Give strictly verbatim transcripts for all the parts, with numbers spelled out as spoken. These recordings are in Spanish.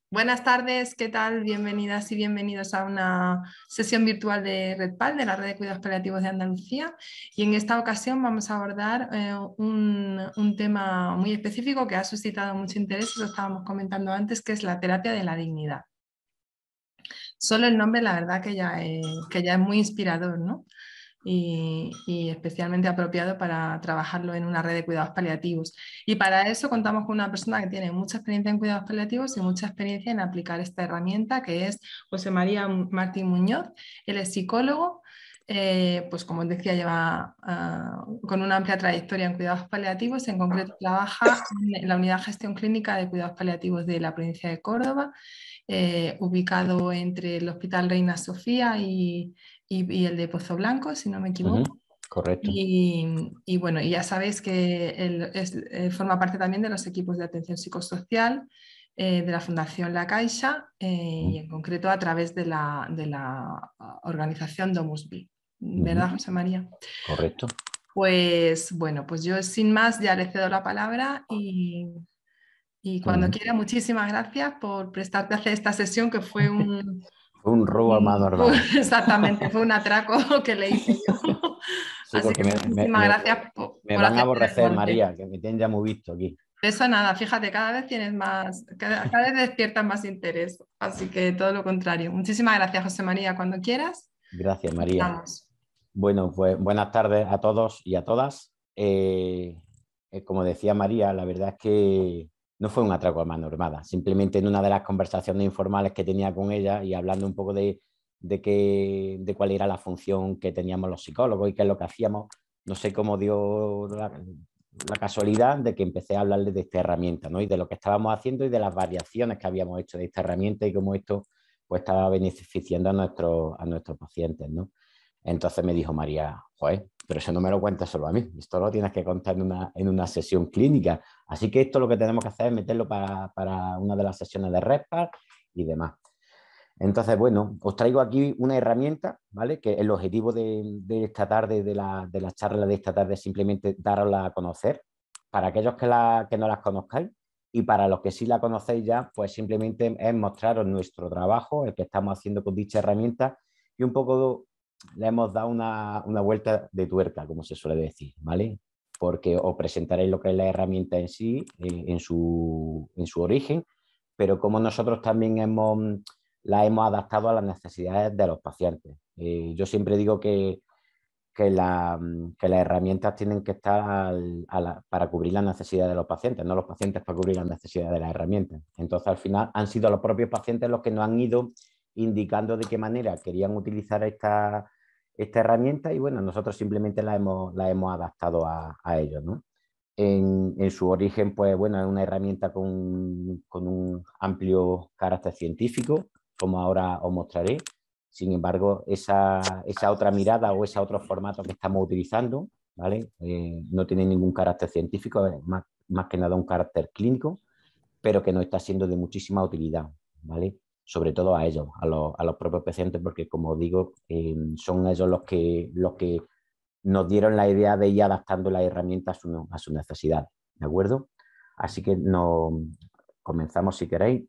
Buenas tardes, ¿qué tal? Bienvenidas y bienvenidos a una sesión virtual de RedPal, de la Red de Cuidados Paliativos de Andalucía. Y en esta ocasión vamos a abordar eh, un, un tema muy específico que ha suscitado mucho interés, lo estábamos comentando antes, que es la terapia de la dignidad. Solo el nombre, la verdad, que ya es, que ya es muy inspirador, ¿no? Y, y especialmente apropiado para trabajarlo en una red de cuidados paliativos. Y para eso contamos con una persona que tiene mucha experiencia en cuidados paliativos y mucha experiencia en aplicar esta herramienta, que es José María Martín Muñoz. Él es psicólogo, eh, pues como os decía, lleva uh, con una amplia trayectoria en cuidados paliativos. En concreto, trabaja en la Unidad de Gestión Clínica de Cuidados Paliativos de la provincia de Córdoba, eh, ubicado entre el Hospital Reina Sofía y, y, y el de Pozo Blanco, si no me Uh-huh. equivoco. Correcto. Y, y, bueno, y ya sabéis que él es, eh, forma parte también de los equipos de atención psicosocial eh, de la Fundación La Caixa eh, Uh-huh. y en concreto a través de la, de la organización DomusVi. Uh-huh. ¿Verdad, José María? Correcto. Pues bueno, pues yo sin más ya le cedo la palabra y, y cuando Uh-huh. quiera, muchísimas gracias por prestarte a hacer esta sesión que fue un... Fue un robo a mano Fue- armada. Exactamente, fue un atraco que le hice yo. Sí, Así porque que me, me- muchísimas me- gracias por, me por van a aceptar el aborrecer, molde. María, que me tienen ya muy visto aquí. Eso nada, fíjate, cada vez tienes más, cada, cada vez despiertas más interés. Así que todo lo contrario. Muchísimas gracias, José María. Cuando quieras, Gracias, María. empezamos. Bueno, pues buenas tardes a todos y a todas. Eh, eh, como decía María, la verdad es que no fue un atraco a mano armada. Simplemente en una de las conversaciones informales que tenía con ella y hablando un poco de, de, qué, de cuál era la función que teníamos los psicólogos y qué es lo que hacíamos, no sé cómo dio la, la casualidad de que empecé a hablarles de esta herramienta, ¿no? Y de lo que estábamos haciendo y de las variaciones que habíamos hecho de esta herramienta y cómo esto pues, estaba beneficiando a, nuestro, a nuestros pacientes, ¿no? Entonces me dijo María, joder, pero eso no me lo cuentas solo a mí, esto lo tienes que contar en una, en una sesión clínica. Así que esto lo que tenemos que hacer es meterlo para, para una de las sesiones de RedPal y demás. Entonces, bueno, os traigo aquí una herramienta, ¿vale? Que el objetivo de, de esta tarde, de la, de la charla de esta tarde, es simplemente darosla a conocer. Para aquellos que, la, que no las conozcáis y para los que sí la conocéis ya, pues simplemente es mostraros nuestro trabajo, el que estamos haciendo con dicha herramienta y un poco le hemos dado una, una vuelta de tuerca, como se suele decir, ¿vale? Porque os presentaré lo que es la herramienta en sí, en, en, su, en su origen, pero como nosotros también hemos, la hemos adaptado a las necesidades de los pacientes. Eh, yo siempre digo que, que, la, que, las herramientas tienen que estar al, a la, para cubrir las necesidades de los pacientes, no los pacientes para cubrir las necesidades de las herramientas. Entonces, al final, han sido los propios pacientes los que nos han ido indicando de qué manera querían utilizar esta, esta herramienta y bueno, nosotros simplemente la hemos, la hemos adaptado a, a ellos, ¿no? En, en, su origen, pues bueno, es una herramienta con, con un amplio carácter científico, como ahora os mostraré. Sin embargo, esa, esa otra mirada o ese otro formato que estamos utilizando, ¿vale? Eh, no tiene ningún carácter científico, es más, más que nada un carácter clínico, pero que nos está siendo de muchísima utilidad, ¿vale? Sobre todo a ellos, a los, a los propios pacientes, porque como digo, eh, son ellos los que, los que nos dieron la idea de ir adaptando la herramienta a su, a su necesidad, ¿de acuerdo? Así que no, comenzamos si queréis.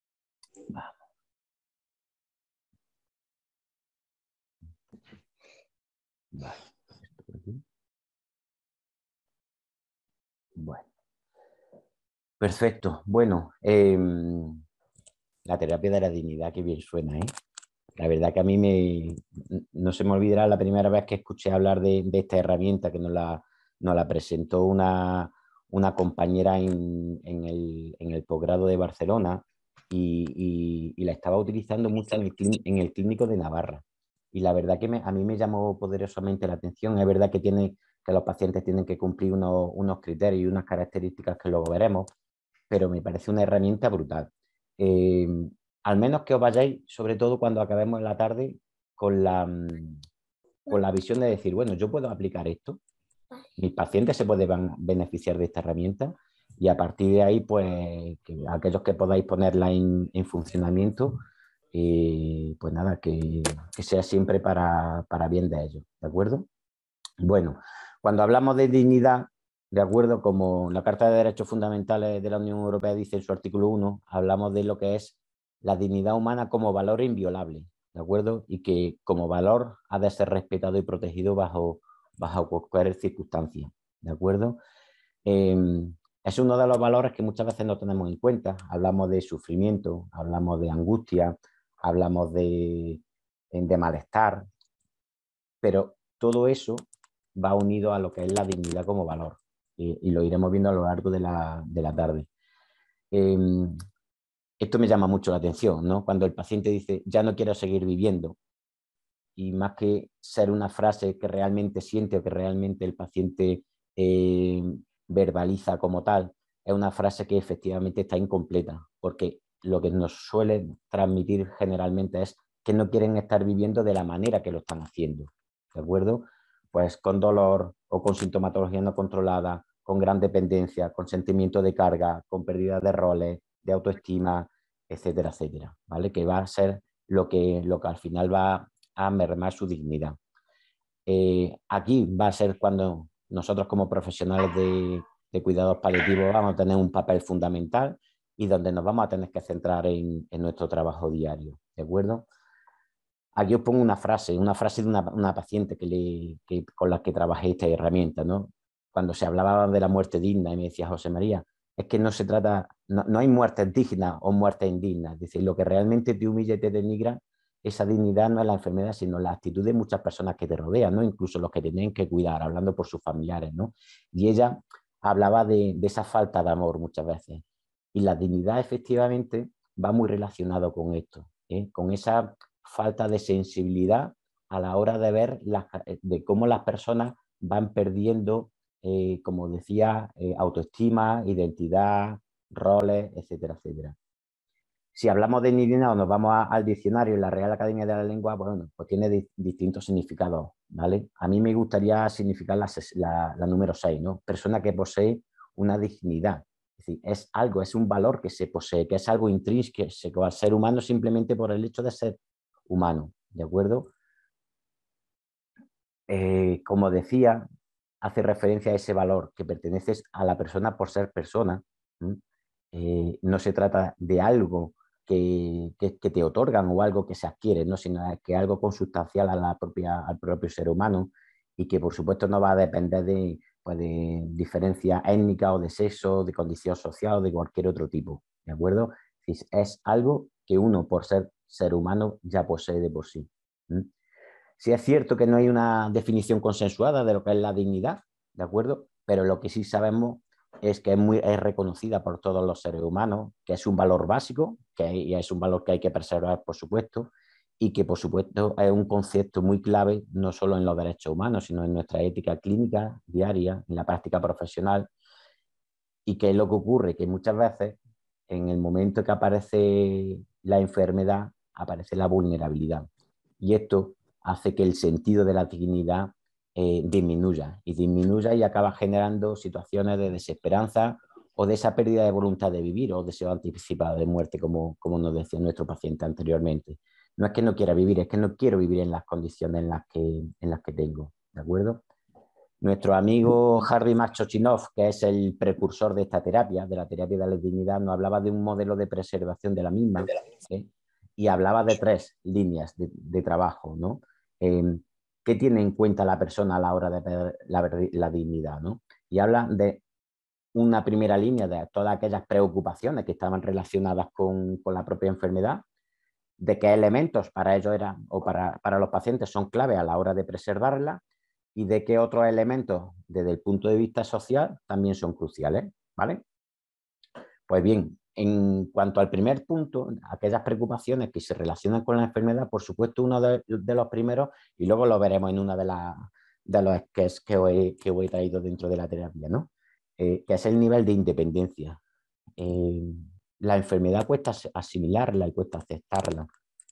Vale. Bueno. Perfecto. Bueno, eh, la terapia de la dignidad, que bien suena, ¿eh? La verdad que a mí me, no se me olvidará la primera vez que escuché hablar de, de esta herramienta que nos la, nos la presentó una, una compañera en, en, el, en el posgrado de Barcelona y, y, y, la estaba utilizando mucho en el, en el clínico de Navarra. Y la verdad que me, a mí me llamó poderosamente la atención. Es verdad que, tiene, que los pacientes tienen que cumplir unos, unos criterios y unas características que luego veremos, pero me parece una herramienta brutal. Eh, al menos que os vayáis, sobre todo cuando acabemos en la tarde, con la, con la visión de decir, bueno, yo puedo aplicar esto, mis pacientes se pueden beneficiar de esta herramienta y a partir de ahí, pues, que aquellos que podáis ponerla en, en funcionamiento, eh, pues nada, que, que sea siempre para, para bien de ellos, ¿de acuerdo? Bueno, cuando hablamos de dignidad, de acuerdo, como la Carta de Derechos Fundamentales de la Unión Europea dice en su artículo uno, hablamos de lo que es la dignidad humana como valor inviolable, ¿de acuerdo? Y que como valor ha de ser respetado y protegido bajo, bajo cualquier circunstancia, ¿de acuerdo? Eh, es uno de los valores que muchas veces no tenemos en cuenta. Hablamos de sufrimiento, hablamos de angustia, hablamos de, de malestar, pero todo eso va unido a lo que es la dignidad como valor, y, y lo iremos viendo a lo largo de la, de la tarde. Eh, esto me llama mucho la atención, ¿no? Cuando el paciente dice, ya no quiero seguir viviendo, y más que ser una frase que realmente siente o que realmente el paciente eh, verbaliza como tal, es una frase que efectivamente está incompleta, porque lo que nos suele transmitir generalmente es que no quieren estar viviendo de la manera que lo están haciendo, ¿de acuerdo? Pues con dolor o con sintomatología no controlada, con gran dependencia, con sentimiento de carga, con pérdida de roles, de autoestima, etcétera, etcétera, ¿vale? Que va a ser lo que, lo que al final va a mermar su dignidad. Eh, aquí va a ser cuando nosotros como profesionales de, de cuidados paliativos vamos a tener un papel fundamental y donde nos vamos a tener que centrar en, en nuestro trabajo diario, ¿de acuerdo? Aquí os pongo una frase, una frase de una, una paciente que le, que, con la que trabajé esta herramienta, ¿no? Cuando se hablaba de la muerte digna y me decía José María, es que no se trata, no, no hay muertes dignas o muertes indignas, es decir, lo que realmente te humilla y te denigra, esa dignidad no es la enfermedad, sino la actitud de muchas personas que te rodean, ¿no? Incluso los que te tienen que cuidar, hablando por sus familiares, ¿no? Y ella hablaba de, de esa falta de amor muchas veces. Y la dignidad efectivamente va muy relacionado con esto, ¿eh? Con esa falta de sensibilidad a la hora de ver las, de cómo las personas van perdiendo, eh, como decía, eh, autoestima, identidad, roles, etcétera, etcétera. Si hablamos de dignidad o nos vamos a, al diccionario en la Real Academia de la Lengua, bueno, pues tiene di distintos significados, ¿vale? A mí me gustaría significar la, la, la número seis, ¿no? Persona que posee una dignidad. Es decir, es algo, es un valor que se posee, que es algo intrínseco al ser humano simplemente por el hecho de ser humano, ¿de acuerdo? Eh, como decía, hace referencia a ese valor que perteneces a la persona por ser persona. ¿Mm? Eh, no se trata de algo que, que, que, te otorgan o algo que se adquiere, ¿no? Sino que algo consustancial a la propia, al propio ser humano y que por supuesto no va a depender de, pues, de diferencia étnica o de sexo, de condición social o de cualquier otro tipo, ¿de acuerdo? Es, es algo que uno por ser ser humano ya posee de por sí. ¿Mm? Sí es cierto que no hay una definición consensuada de lo que es la dignidad, ¿de acuerdo? Pero lo que sí sabemos es que es, muy, es reconocida por todos los seres humanos, que es un valor básico, que es un valor que hay que preservar, por supuesto, y que, por supuesto, es un concepto muy clave, no solo en los derechos humanos, sino en nuestra ética clínica diaria, en la práctica profesional. ¿Y qué es lo que ocurre? Que muchas veces, en el momento que aparece la enfermedad, aparece la vulnerabilidad. Y esto hace que el sentido de la dignidad eh, disminuya y disminuya y acaba generando situaciones de desesperanza o de esa pérdida de voluntad de vivir o deseo anticipado de muerte, como, como nos decía nuestro paciente anteriormente. No es que no quiera vivir, es que no quiero vivir en las condiciones en las que, en las que tengo, ¿de acuerdo? Nuestro amigo Harry Machochinov, que es el precursor de esta terapia, de la terapia de la dignidad, nos hablaba de un modelo de preservación de la misma, ¿eh? Y hablaba de tres líneas de, de trabajo, ¿no? Eh, ¿Qué tiene en cuenta la persona a la hora de ver la, la dignidad, ¿no? Y habla de una primera línea de todas aquellas preocupaciones que estaban relacionadas con, con la propia enfermedad, de qué elementos para ellos eran o para, para los pacientes son clave a la hora de preservarla y de qué otros elementos desde el punto de vista social también son cruciales, ¿vale? Pues bien, en cuanto al primer punto, aquellas preocupaciones que se relacionan con la enfermedad, por supuesto uno de, de los primeros, y luego lo veremos en una de, la, de los sketches que os he, que os he traído dentro de la terapia, ¿no? Eh, que es el nivel de independencia. Eh, la enfermedad cuesta asimilarla y cuesta aceptarla.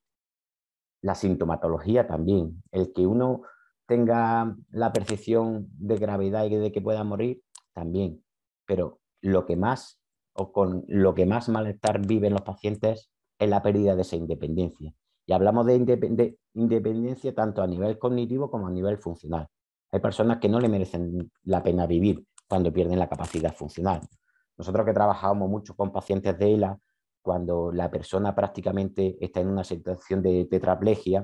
La sintomatología también. El que uno tenga la percepción de gravedad y de que pueda morir, también. Pero lo que más, o con lo que más malestar viven los pacientes es la pérdida de esa independencia. Y hablamos de, independ de independencia tanto a nivel cognitivo como a nivel funcional. Hay personas que no le merecen la pena vivir cuando pierden la capacidad funcional. Nosotros que trabajamos mucho con pacientes de E L A, cuando la persona prácticamente está en una situación de tetraplegia,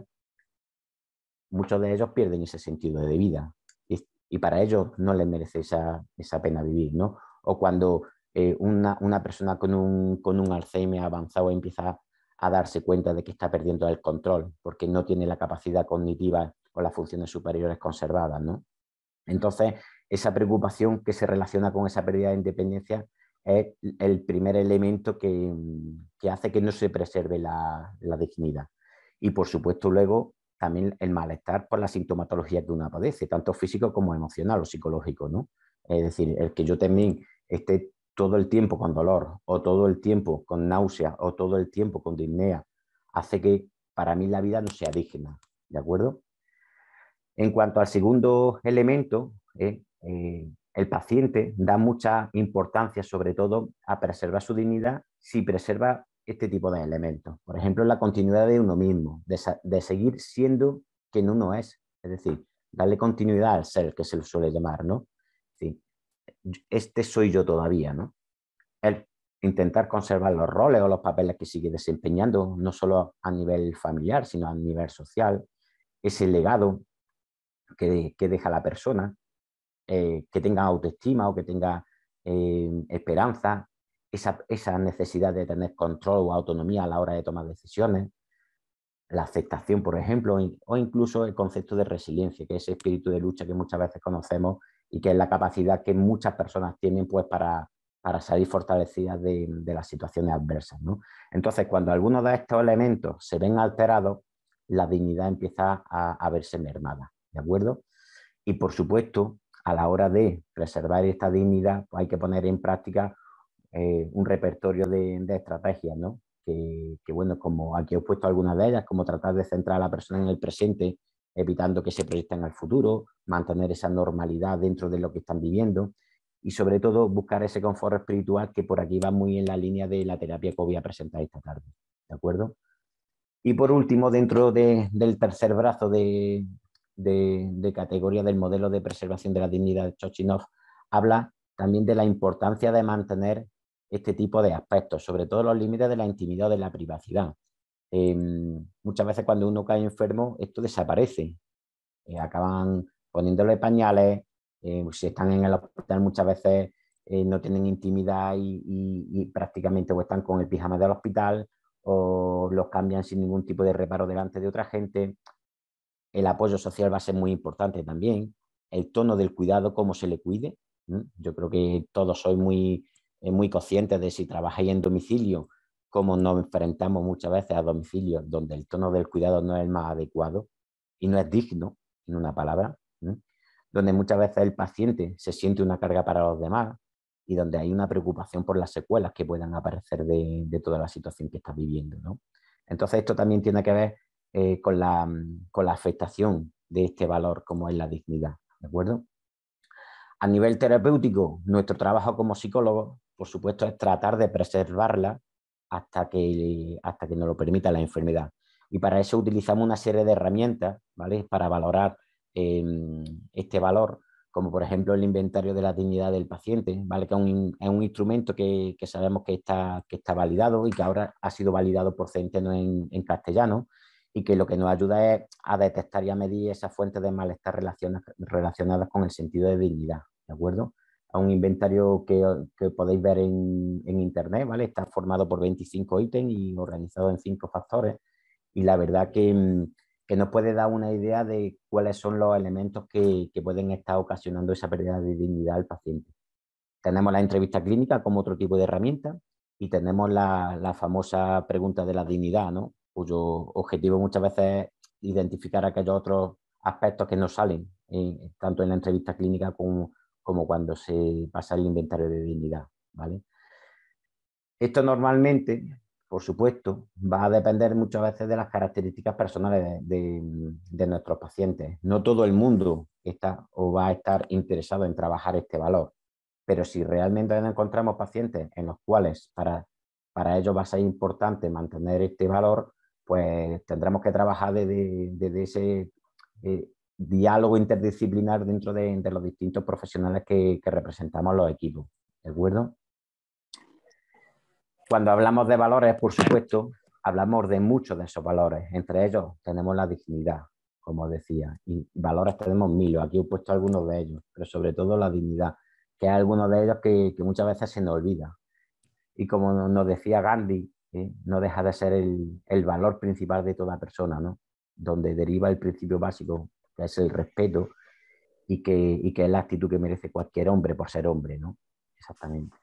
muchos de ellos pierden ese sentido de vida y, y para ellos no les merece esa, esa pena vivir, ¿no? O cuando eh, una, una, persona con un, con un Alzheimer avanzado empieza a darse cuenta de que está perdiendo el control porque no tiene la capacidad cognitiva o las funciones superiores conservadas, ¿no? Entonces, esa preocupación que se relaciona con esa pérdida de independencia es el primer elemento que, que hace que no se preserve la, la dignidad. Y por supuesto luego también el malestar por la sintomatología que uno padece, tanto físico como emocional o psicológico, ¿no? Es decir, el que yo también esté todo el tiempo con dolor o todo el tiempo con náusea o todo el tiempo con disnea hace que para mí la vida no sea digna, ¿de acuerdo? En cuanto al segundo elemento, eh, eh, el paciente da mucha importancia sobre todo a preservar su dignidad si preserva este tipo de elementos. Por ejemplo, la continuidad de uno mismo, de, de seguir siendo quien uno es. Es decir, darle continuidad al ser, que se lo suele llamar, ¿no? Sí, este soy yo todavía, ¿no? El intentar conservar los roles o los papeles que sigue desempeñando, no solo a nivel familiar, sino a nivel social, ese legado que, que deja la persona, eh, que tenga autoestima o que tenga eh, esperanza, esa, esa necesidad de tener control o autonomía a la hora de tomar decisiones, la aceptación, por ejemplo, o incluso el concepto de resiliencia, que es ese espíritu de lucha que muchas veces conocemos y que es la capacidad que muchas personas tienen pues, para, para salir fortalecidas de, de las situaciones adversas, ¿no? Entonces, cuando algunos de estos elementos se ven alterados, la dignidad empieza a, a verse mermada, ¿de acuerdo? Y por supuesto, a la hora de preservar esta dignidad, pues hay que poner en práctica eh, un repertorio de, de estrategias, ¿no? Que, que, bueno, como aquí he puesto algunas de ellas, como tratar de centrar a la persona en el presente, evitando que se proyecten al futuro, mantener esa normalidad dentro de lo que están viviendo y sobre todo buscar ese confort espiritual que por aquí va muy en la línea de la terapia que voy a presentar esta tarde, ¿de acuerdo? Y por último, dentro de, del tercer brazo de, de, de, categoría del modelo de preservación de la dignidad de Chochinov, habla también de la importancia de mantener este tipo de aspectos, sobre todo los límites de la intimidad o de la privacidad. Eh, muchas veces cuando uno cae enfermo, esto desaparece. Eh, acaban poniéndole pañales, eh, si están en el hospital muchas veces eh, no tienen intimidad y, y, y prácticamente o están con el pijama del hospital o los cambian sin ningún tipo de reparo delante de otra gente. El apoyo social va a ser muy importante también. El tono del cuidado, cómo se le cuide. ¿Mm? Yo creo que todos sois muy, eh, muy conscientes de si trabajáis en domicilio, cómo nos enfrentamos muchas veces a domicilios donde el tono del cuidado no es el más adecuado y no es digno, en una palabra, ¿Mm? Donde muchas veces el paciente se siente una carga para los demás y donde hay una preocupación por las secuelas que puedan aparecer de, de toda la situación que está viviendo, ¿no? Entonces esto también tiene que ver eh, con, la, con la afectación de este valor como es la dignidad, ¿de acuerdo? A nivel terapéutico, nuestro trabajo como psicólogo, por supuesto, es tratar de preservarla hasta que, hasta que nos lo permita la enfermedad. Y para eso utilizamos una serie de herramientas, ¿vale? Para valorar eh, este valor, como por ejemplo el inventario de la dignidad del paciente, ¿vale? Que es un, es un instrumento que, que sabemos que está, que está validado y que ahora ha sido validado por Centeno en, en castellano y que lo que nos ayuda es a detectar y a medir esas fuentes de malestar relacionadas, relacionadas con el sentido de dignidad, ¿de acuerdo? A un inventario que, que podéis ver en, en internet, ¿vale? Está formado por veinticinco ítems y organizado en cinco factores y la verdad que, que nos puede dar una idea de cuáles son los elementos que, que pueden estar ocasionando esa pérdida de dignidad al paciente. Tenemos la entrevista clínica como otro tipo de herramienta y tenemos la, la famosa pregunta de la dignidad, ¿no? Cuyo objetivo muchas veces es identificar aquellos otros aspectos que no salen, eh, tanto en la entrevista clínica como, como cuando se pasa el inventario de dignidad, ¿vale? Esto normalmente, por supuesto, va a depender muchas veces de las características personales de, de, de nuestros pacientes. No todo el mundo está o va a estar interesado en trabajar este valor, pero si realmente encontramos pacientes en los cuales para, para ellos va a ser importante mantener este valor, pues tendremos que trabajar desde, desde ese eh, diálogo interdisciplinar dentro de, de los distintos profesionales que, que representamos los equipos. ¿De acuerdo? Cuando hablamos de valores, por supuesto, hablamos de muchos de esos valores. Entre ellos tenemos la dignidad, como decía, y valores tenemos miles. Aquí he puesto algunos de ellos, pero sobre todo la dignidad, que es alguno de ellos que, que muchas veces se nos olvida. Y como nos decía Gandhi, ¿eh? No deja de ser el, el valor principal de toda persona, ¿no? Donde deriva el principio básico, que es el respeto, y que, y que es la actitud que merece cualquier hombre por ser hombre, ¿no? Exactamente.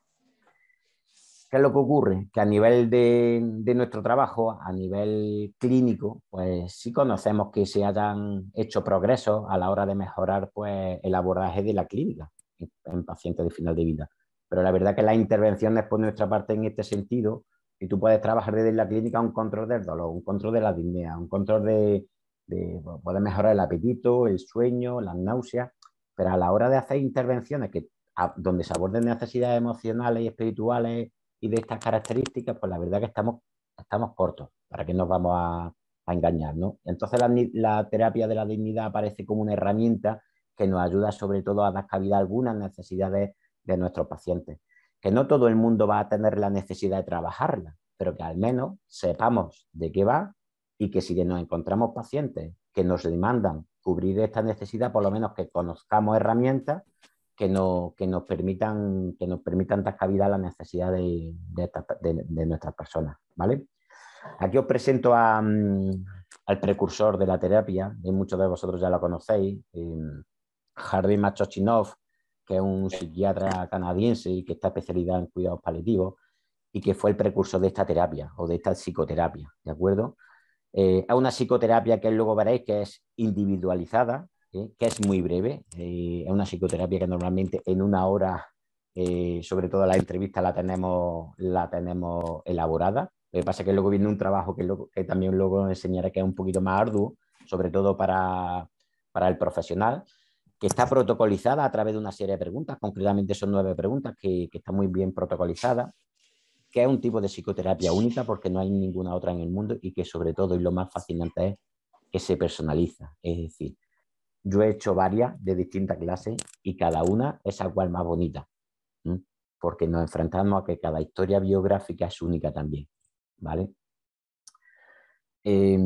¿Qué es lo que ocurre? Que a nivel de, de, nuestro trabajo, a nivel clínico, pues sí conocemos que se hayan hecho progresos a la hora de mejorar pues, el abordaje de la clínica en, en pacientes de final de vida. Pero la verdad que las intervenciones por nuestra parte en este sentido, y tú puedes trabajar desde la clínica un control del dolor, un control de la dignidad, un control de, de bueno, puedes mejorar el apetito, el sueño, las náuseas, pero a la hora de hacer intervenciones que, a, donde se aborden necesidades emocionales y espirituales y de estas características, pues la verdad que estamos, estamos cortos, para que nos vamos a, a engañar, ¿no? Entonces la, la terapia de la dignidad aparece como una herramienta que nos ayuda sobre todo a dar cabida a algunas necesidades de nuestros pacientes. Que no todo el mundo va a tener la necesidad de trabajarla, pero que al menos sepamos de qué va y que si nos encontramos pacientes que nos demandan cubrir esta necesidad, por lo menos que conozcamos herramientas que, no, que, nos, permitan, que nos permitan dar cabida a la necesidad de, de, de, de nuestras personas, ¿vale? Aquí os presento a, um, al precursor de la terapia, y muchos de vosotros ya lo conocéis, eh, Harvey Machochinov, que es un psiquiatra canadiense y que está especializado en cuidados paliativos y que fue el precursor de esta terapia o de esta psicoterapia, ¿de acuerdo? Eh, es una psicoterapia que luego veréis que es individualizada, ¿eh? Que es muy breve, eh, es una psicoterapia que normalmente en una hora, eh, sobre todo la entrevista la tenemos, la tenemos elaborada. Lo que pasa es que luego viene un trabajo que, luego, que también luego enseñaré que es un poquito más arduo, sobre todo para, para el profesional, que está protocolizada a través de una serie de preguntas, concretamente son nueve preguntas que, que están muy bien protocolizadas, que es un tipo de psicoterapia única porque no hay ninguna otra en el mundo y que sobre todo y lo más fascinante es que se personaliza. Es decir, yo he hecho varias de distintas clases y cada una es a cual más bonita, ¿sí? Porque nos enfrentamos a que cada historia biográfica es única también, ¿vale? Eh,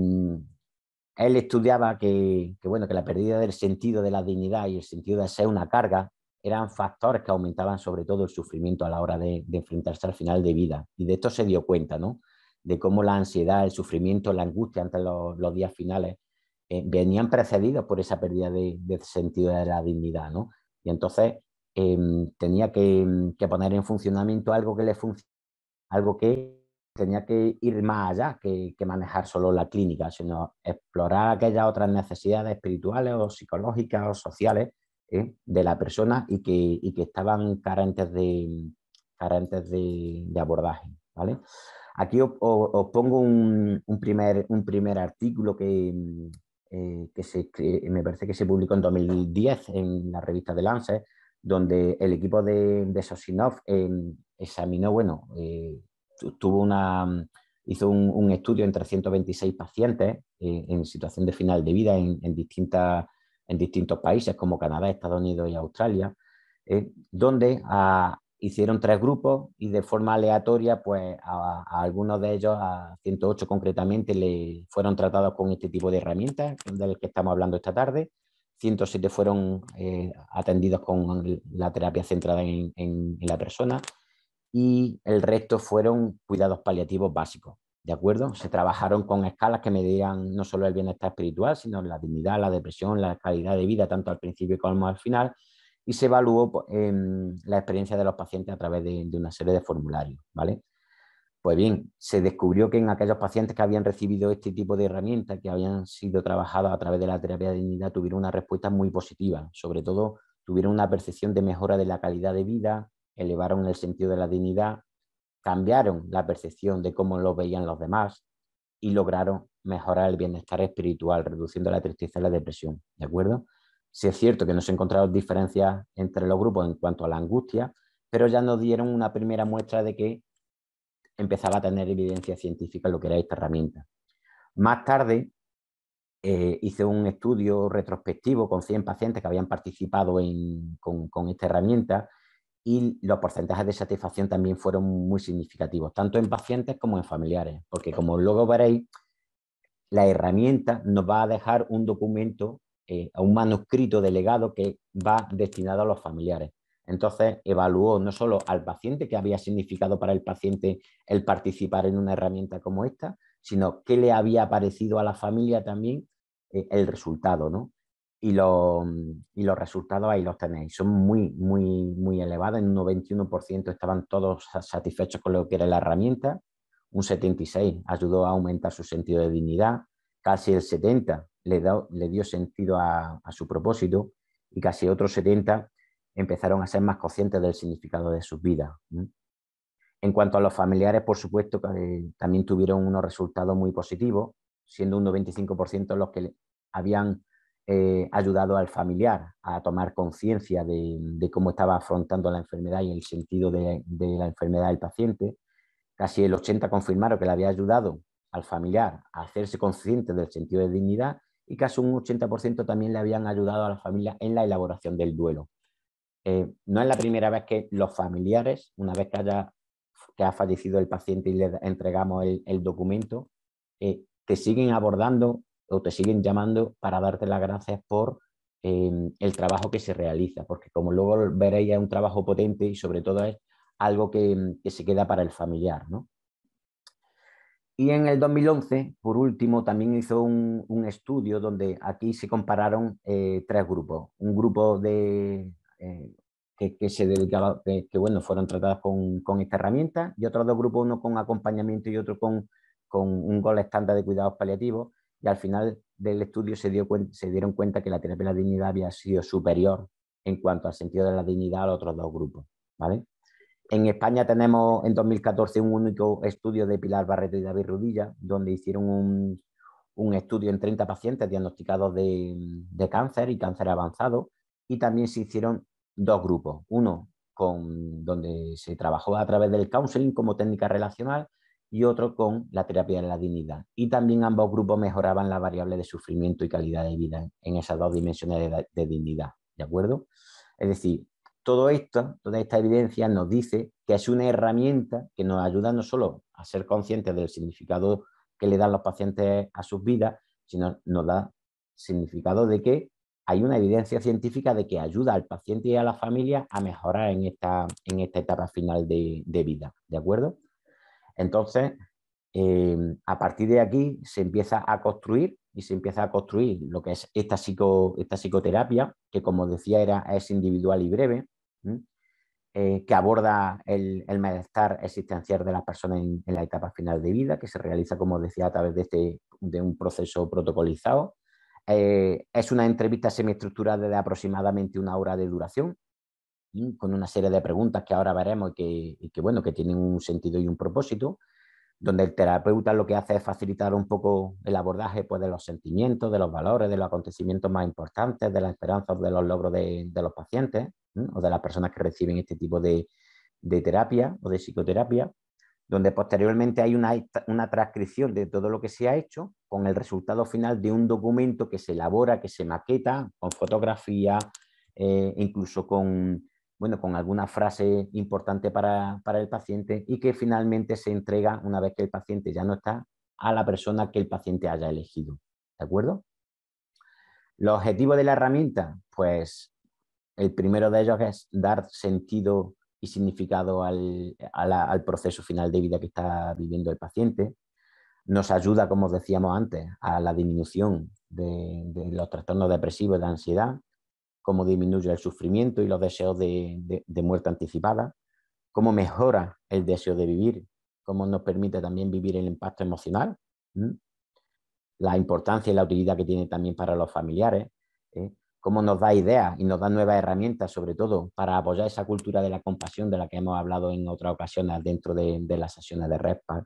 él estudiaba que, que, bueno, que la pérdida del sentido de la dignidad y el sentido de ser una carga eran factores que aumentaban sobre todo el sufrimiento a la hora de, de enfrentarse al final de vida. Y de esto se dio cuenta, ¿no? De cómo la ansiedad, el sufrimiento, la angustia ante los, los días finales eh, venían precedidos por esa pérdida de, de sentido de la dignidad, ¿no? Y entonces eh, tenía que, que poner en funcionamiento algo que le funcione, algo que tenía que ir más allá que, que manejar solo la clínica, sino explorar aquellas otras necesidades espirituales o psicológicas o sociales ¿eh? de la persona y que, y que estaban carentes de, carentes de, de abordaje, ¿vale? Aquí os, os, os pongo un, un, primer, un primer artículo que, eh, que, se, que me parece que se publicó en dos mil diez en la revista The Lancet, donde el equipo de, de Sosinov eh, examinó, bueno, eh, tuvo una, hizo un, un, estudio entre ciento veintiséis pacientes eh, en situación de final de vida en, en, distintas, en distintos países como Canadá, Estados Unidos y Australia, eh, donde a, hicieron tres grupos y de forma aleatoria, pues a, a algunos de ellos, a ciento ocho concretamente, le fueron tratados con este tipo de herramientas del que estamos hablando esta tarde. ciento siete fueron eh, atendidos con la terapia centrada en, en, en la persona y el resto fueron cuidados paliativos básicos, ¿de acuerdo? Se trabajaron con escalas que medían no solo el bienestar espiritual, sino la dignidad, la depresión, la calidad de vida, tanto al principio como al final, y se evaluó eh, la experiencia de los pacientes a través de, de una serie de formularios, ¿vale? Pues bien, se descubrió que en aquellos pacientes que habían recibido este tipo de herramientas, que habían sido trabajadas a través de la terapia de dignidad, tuvieron una respuesta muy positiva. Sobre todo, tuvieron una percepción de mejora de la calidad de vida, elevaron el sentido de la dignidad, cambiaron la percepción de cómo lo veían los demás y lograron mejorar el bienestar espiritual, reduciendo la tristeza y la depresión. ¿De acuerdo? Sí es cierto que no se encontraron diferencias entre los grupos en cuanto a la angustia, pero ya nos dieron una primera muestra de que empezaba a tener evidencia científica en lo que era esta herramienta. Más tarde eh, hice un estudio retrospectivo con cien pacientes que habían participado en, con, con esta herramienta y los porcentajes de satisfacción también fueron muy significativos, tanto en pacientes como en familiares, porque como luego veréis, la herramienta nos va a dejar un documento, eh, un manuscrito delegado que va destinado a los familiares. Entonces, evaluó no solo al paciente, que había significado para el paciente el participar en una herramienta como esta, sino qué le había parecido a la familia también eh, el resultado, ¿no? Y, lo, y los resultados ahí los tenéis. Son muy, muy, muy elevados. En un noventa y uno por ciento estaban todos satisfechos con lo que era la herramienta. Un setenta y seis por ciento ayudó a aumentar su sentido de dignidad. Casi el setenta por ciento le, da, le dio sentido a, a su propósito y casi otros setenta por ciento empezaron a ser más conscientes del significado de sus vidas. En cuanto a los familiares, por supuesto, que también tuvieron unos resultados muy positivos, siendo un noventa y cinco por ciento los que habían eh, ayudado al familiar a tomar conciencia de, de cómo estaba afrontando la enfermedad y el sentido de, de la enfermedad del paciente. Casi el ochenta por ciento confirmaron que le había ayudado al familiar a hacerse consciente del sentido de dignidad y casi un ochenta por ciento también le habían ayudado a la familia en la elaboración del duelo. Eh, no es la primera vez que los familiares, una vez que, haya, que ha fallecido el paciente y le entregamos el, el documento, eh, te siguen abordando o te siguen llamando para darte las gracias por eh, el trabajo que se realiza, porque como luego veréis es un trabajo potente y sobre todo es algo que, que se queda para el familiar, ¿no? Y en el dos mil once, por último, también hizo un, un estudio donde aquí se compararon eh, tres grupos. Un grupo de, eh, que, que, se dedicaba, que, que bueno, fueron tratados con, con esta herramienta, y otros dos grupos, uno con acompañamiento y otro con, con un gol estándar de cuidados paliativos. Y al final del estudio se, dio se dieron cuenta que la terapia de la dignidad había sido superior en cuanto al sentido de la dignidad a los otros dos grupos, ¿vale? En España tenemos en dos mil catorce un único estudio de Pilar Barreto y David Rudilla, donde hicieron un, un estudio en treinta pacientes diagnosticados de, de cáncer y cáncer avanzado, y también se hicieron dos grupos, uno con, donde se trabajó a través del counseling como técnica relacional y otro con la terapia de la dignidad. Y también ambos grupos mejoraban la variable de sufrimiento y calidad de vida en esas dos dimensiones de, de dignidad, ¿de acuerdo? Es decir, todo esto, toda esta evidencia nos dice que es una herramienta que nos ayuda no solo a ser conscientes del significado que le dan los pacientes a sus vidas, sino nos da significado de que hay una evidencia científica de que ayuda al paciente y a la familia a mejorar en esta, en esta etapa final de, de vida, ¿de acuerdo? Entonces, eh, a partir de aquí se empieza a construir y se empieza a construir lo que es esta, psico, esta psicoterapia, que como decía era, es individual y breve, ¿sí? eh, que aborda el, el malestar existencial de las personas en, en la etapa final de vida, que se realiza, como decía, a través de, este, de un proceso protocolizado. Eh, es una entrevista semiestructurada de aproximadamente una hora de duración, ¿sí? Con una serie de preguntas que ahora veremos y que, y que, bueno, que tienen un sentido y un propósito, donde el terapeuta lo que hace es facilitar un poco el abordaje, pues, de los sentimientos, de los valores, de los acontecimientos más importantes, de las esperanzas, de los logros de, de los pacientes, ¿sí? O de las personas que reciben este tipo de, de terapia o de psicoterapia, donde posteriormente hay una, una transcripción de todo lo que se ha hecho con el resultado final de un documento que se elabora, que se maqueta con fotografía, eh, incluso con, bueno, con alguna frase importante para, para el paciente, y que finalmente se entrega, una vez que el paciente ya no está, a la persona que el paciente haya elegido. ¿De acuerdo? Los objetivos de la herramienta, pues el primero de ellos es dar sentido y significado al, a la, al proceso final de vida que está viviendo el paciente. Nos ayuda, como os decíamos antes, a la disminución de, de los trastornos depresivos y de ansiedad, cómo disminuye el sufrimiento y los deseos de, de, de muerte anticipada, cómo mejora el deseo de vivir, cómo nos permite también vivir el impacto emocional, ¿sí? La importancia y la utilidad que tiene también para los familiares, ¿eh? Cómo nos da ideas y nos da nuevas herramientas, sobre todo para apoyar esa cultura de la compasión de la que hemos hablado en otras ocasiones dentro de, de las sesiones de REDPAD,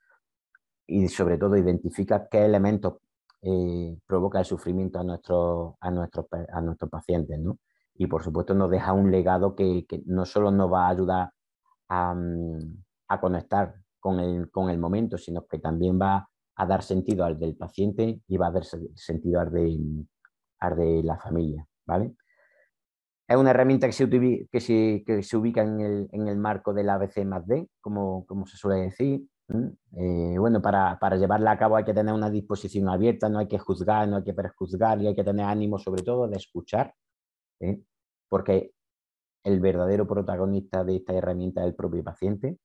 y sobre todo identifica qué elementos eh, provoca el sufrimiento a nuestros, a nuestros, a nuestros pacientes, ¿no? Y por supuesto nos deja un legado que, que no solo nos va a ayudar a, a conectar con el, con el momento, sino que también va a dar sentido al del paciente y va a dar sentido al de, al de la familia, ¿vale? Es una herramienta que se, utiliza, que se, que se ubica en el, en el marco del A B C más D, como, como se suele decir. Eh, bueno, para, para llevarla a cabo hay que tener una disposición abierta, no hay que juzgar, no hay que prejuzgar y hay que tener ánimo sobre todo de escuchar, ¿eh? Porque el verdadero protagonista de esta herramienta es el propio paciente.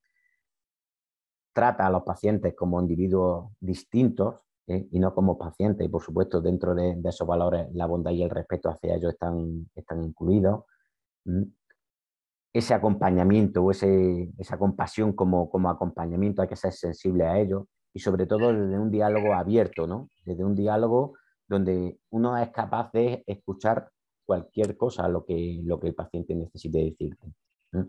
Trata a los pacientes como individuos distintos, ¿eh? Y no como pacientes, y por supuesto dentro de, de esos valores la bondad y el respeto hacia ellos están, están incluidos. ¿Mm? Ese acompañamiento o ese, esa compasión como, como acompañamiento hay que ser sensible a ello y sobre todo desde un diálogo abierto, ¿no? Desde un diálogo donde uno es capaz de escuchar cualquier cosa, lo que, lo que el paciente necesite decirte. ¿Mm?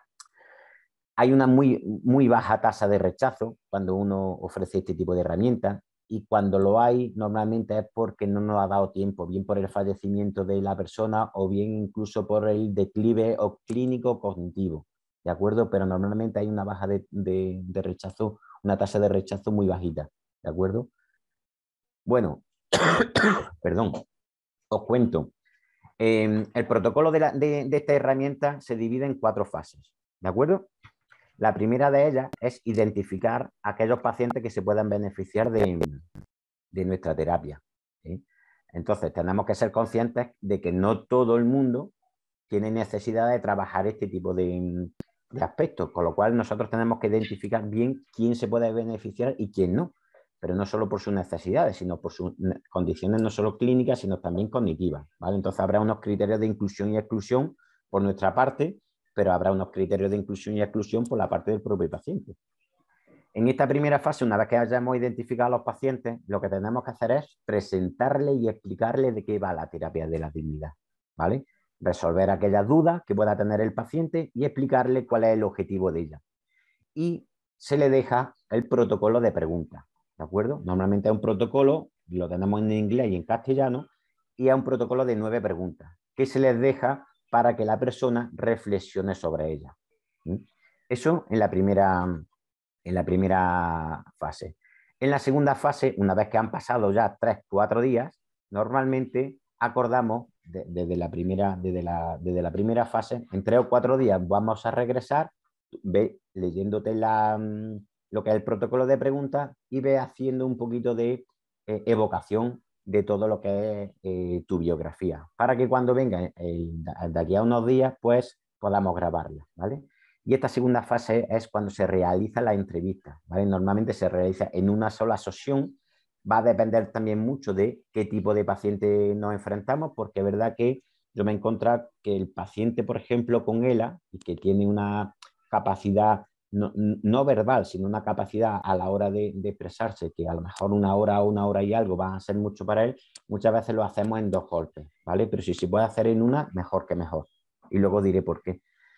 Hay una muy, muy baja tasa de rechazo cuando uno ofrece este tipo de herramientas y cuando lo hay normalmente es porque no nos ha dado tiempo, bien por el fallecimiento de la persona o bien incluso por el declive o clínico cognitivo, ¿de acuerdo? Pero normalmente hay una baja de, de, de rechazo, una tasa de rechazo muy bajita, ¿de acuerdo? Bueno, perdón, os cuento. Eh, el protocolo de, la, de, de esta herramienta se divide en cuatro fases, ¿de acuerdo? La primera de ellas es identificar a aquellos pacientes que se puedan beneficiar de, de nuestra terapia, ¿sí? Entonces, tenemos que ser conscientes de que no todo el mundo tiene necesidad de trabajar este tipo de, de aspectos, con lo cual nosotros tenemos que identificar bien quién se puede beneficiar y quién no, pero no solo por sus necesidades, sino por sus condiciones no solo clínicas, sino también cognitivas, ¿vale? Entonces, habrá unos criterios de inclusión y exclusión por nuestra parte, pero habrá unos criterios de inclusión y exclusión por la parte del propio paciente. En esta primera fase, una vez que hayamos identificado a los pacientes, lo que tenemos que hacer es presentarle y explicarle de qué va la terapia de la dignidad, ¿vale? Resolver aquellas dudas que pueda tener el paciente y explicarle cuál es el objetivo de ella. Y se le deja el protocolo de preguntas, ¿de acuerdo? Normalmente es un protocolo, lo tenemos en inglés y en castellano, y es un protocolo de nueve preguntas que se les deja para que la persona reflexione sobre ellas. Eso en la primera, en la primera fase. En la segunda fase, una vez que han pasado ya tres, cuatro días, normalmente acordamos de, desde, la primera, desde, la, desde la primera fase, en tres o cuatro días vamos a regresar, ve leyéndote la, lo que es el protocolo de preguntas y ve haciendo un poquito de eh, evocación de todo lo que es eh, tu biografía, para que cuando venga el, de aquí a unos días, pues podamos grabarla, ¿vale? Y esta segunda fase es cuando se realiza la entrevista, ¿vale? Normalmente se realiza en una sola sesión, va a depender también mucho de qué tipo de paciente nos enfrentamos, porque es verdad que yo me he encontrado que el paciente, por ejemplo, con ELA, y que tiene una capacidad no, no verbal, sino una capacidad a la hora de, de expresarse, que a lo mejor una hora o una hora y algo van a ser mucho para él, muchas veces lo hacemos en dos golpes, ¿vale? Pero si se puede hacer en una, mejor que mejor. Y luego diré por qué.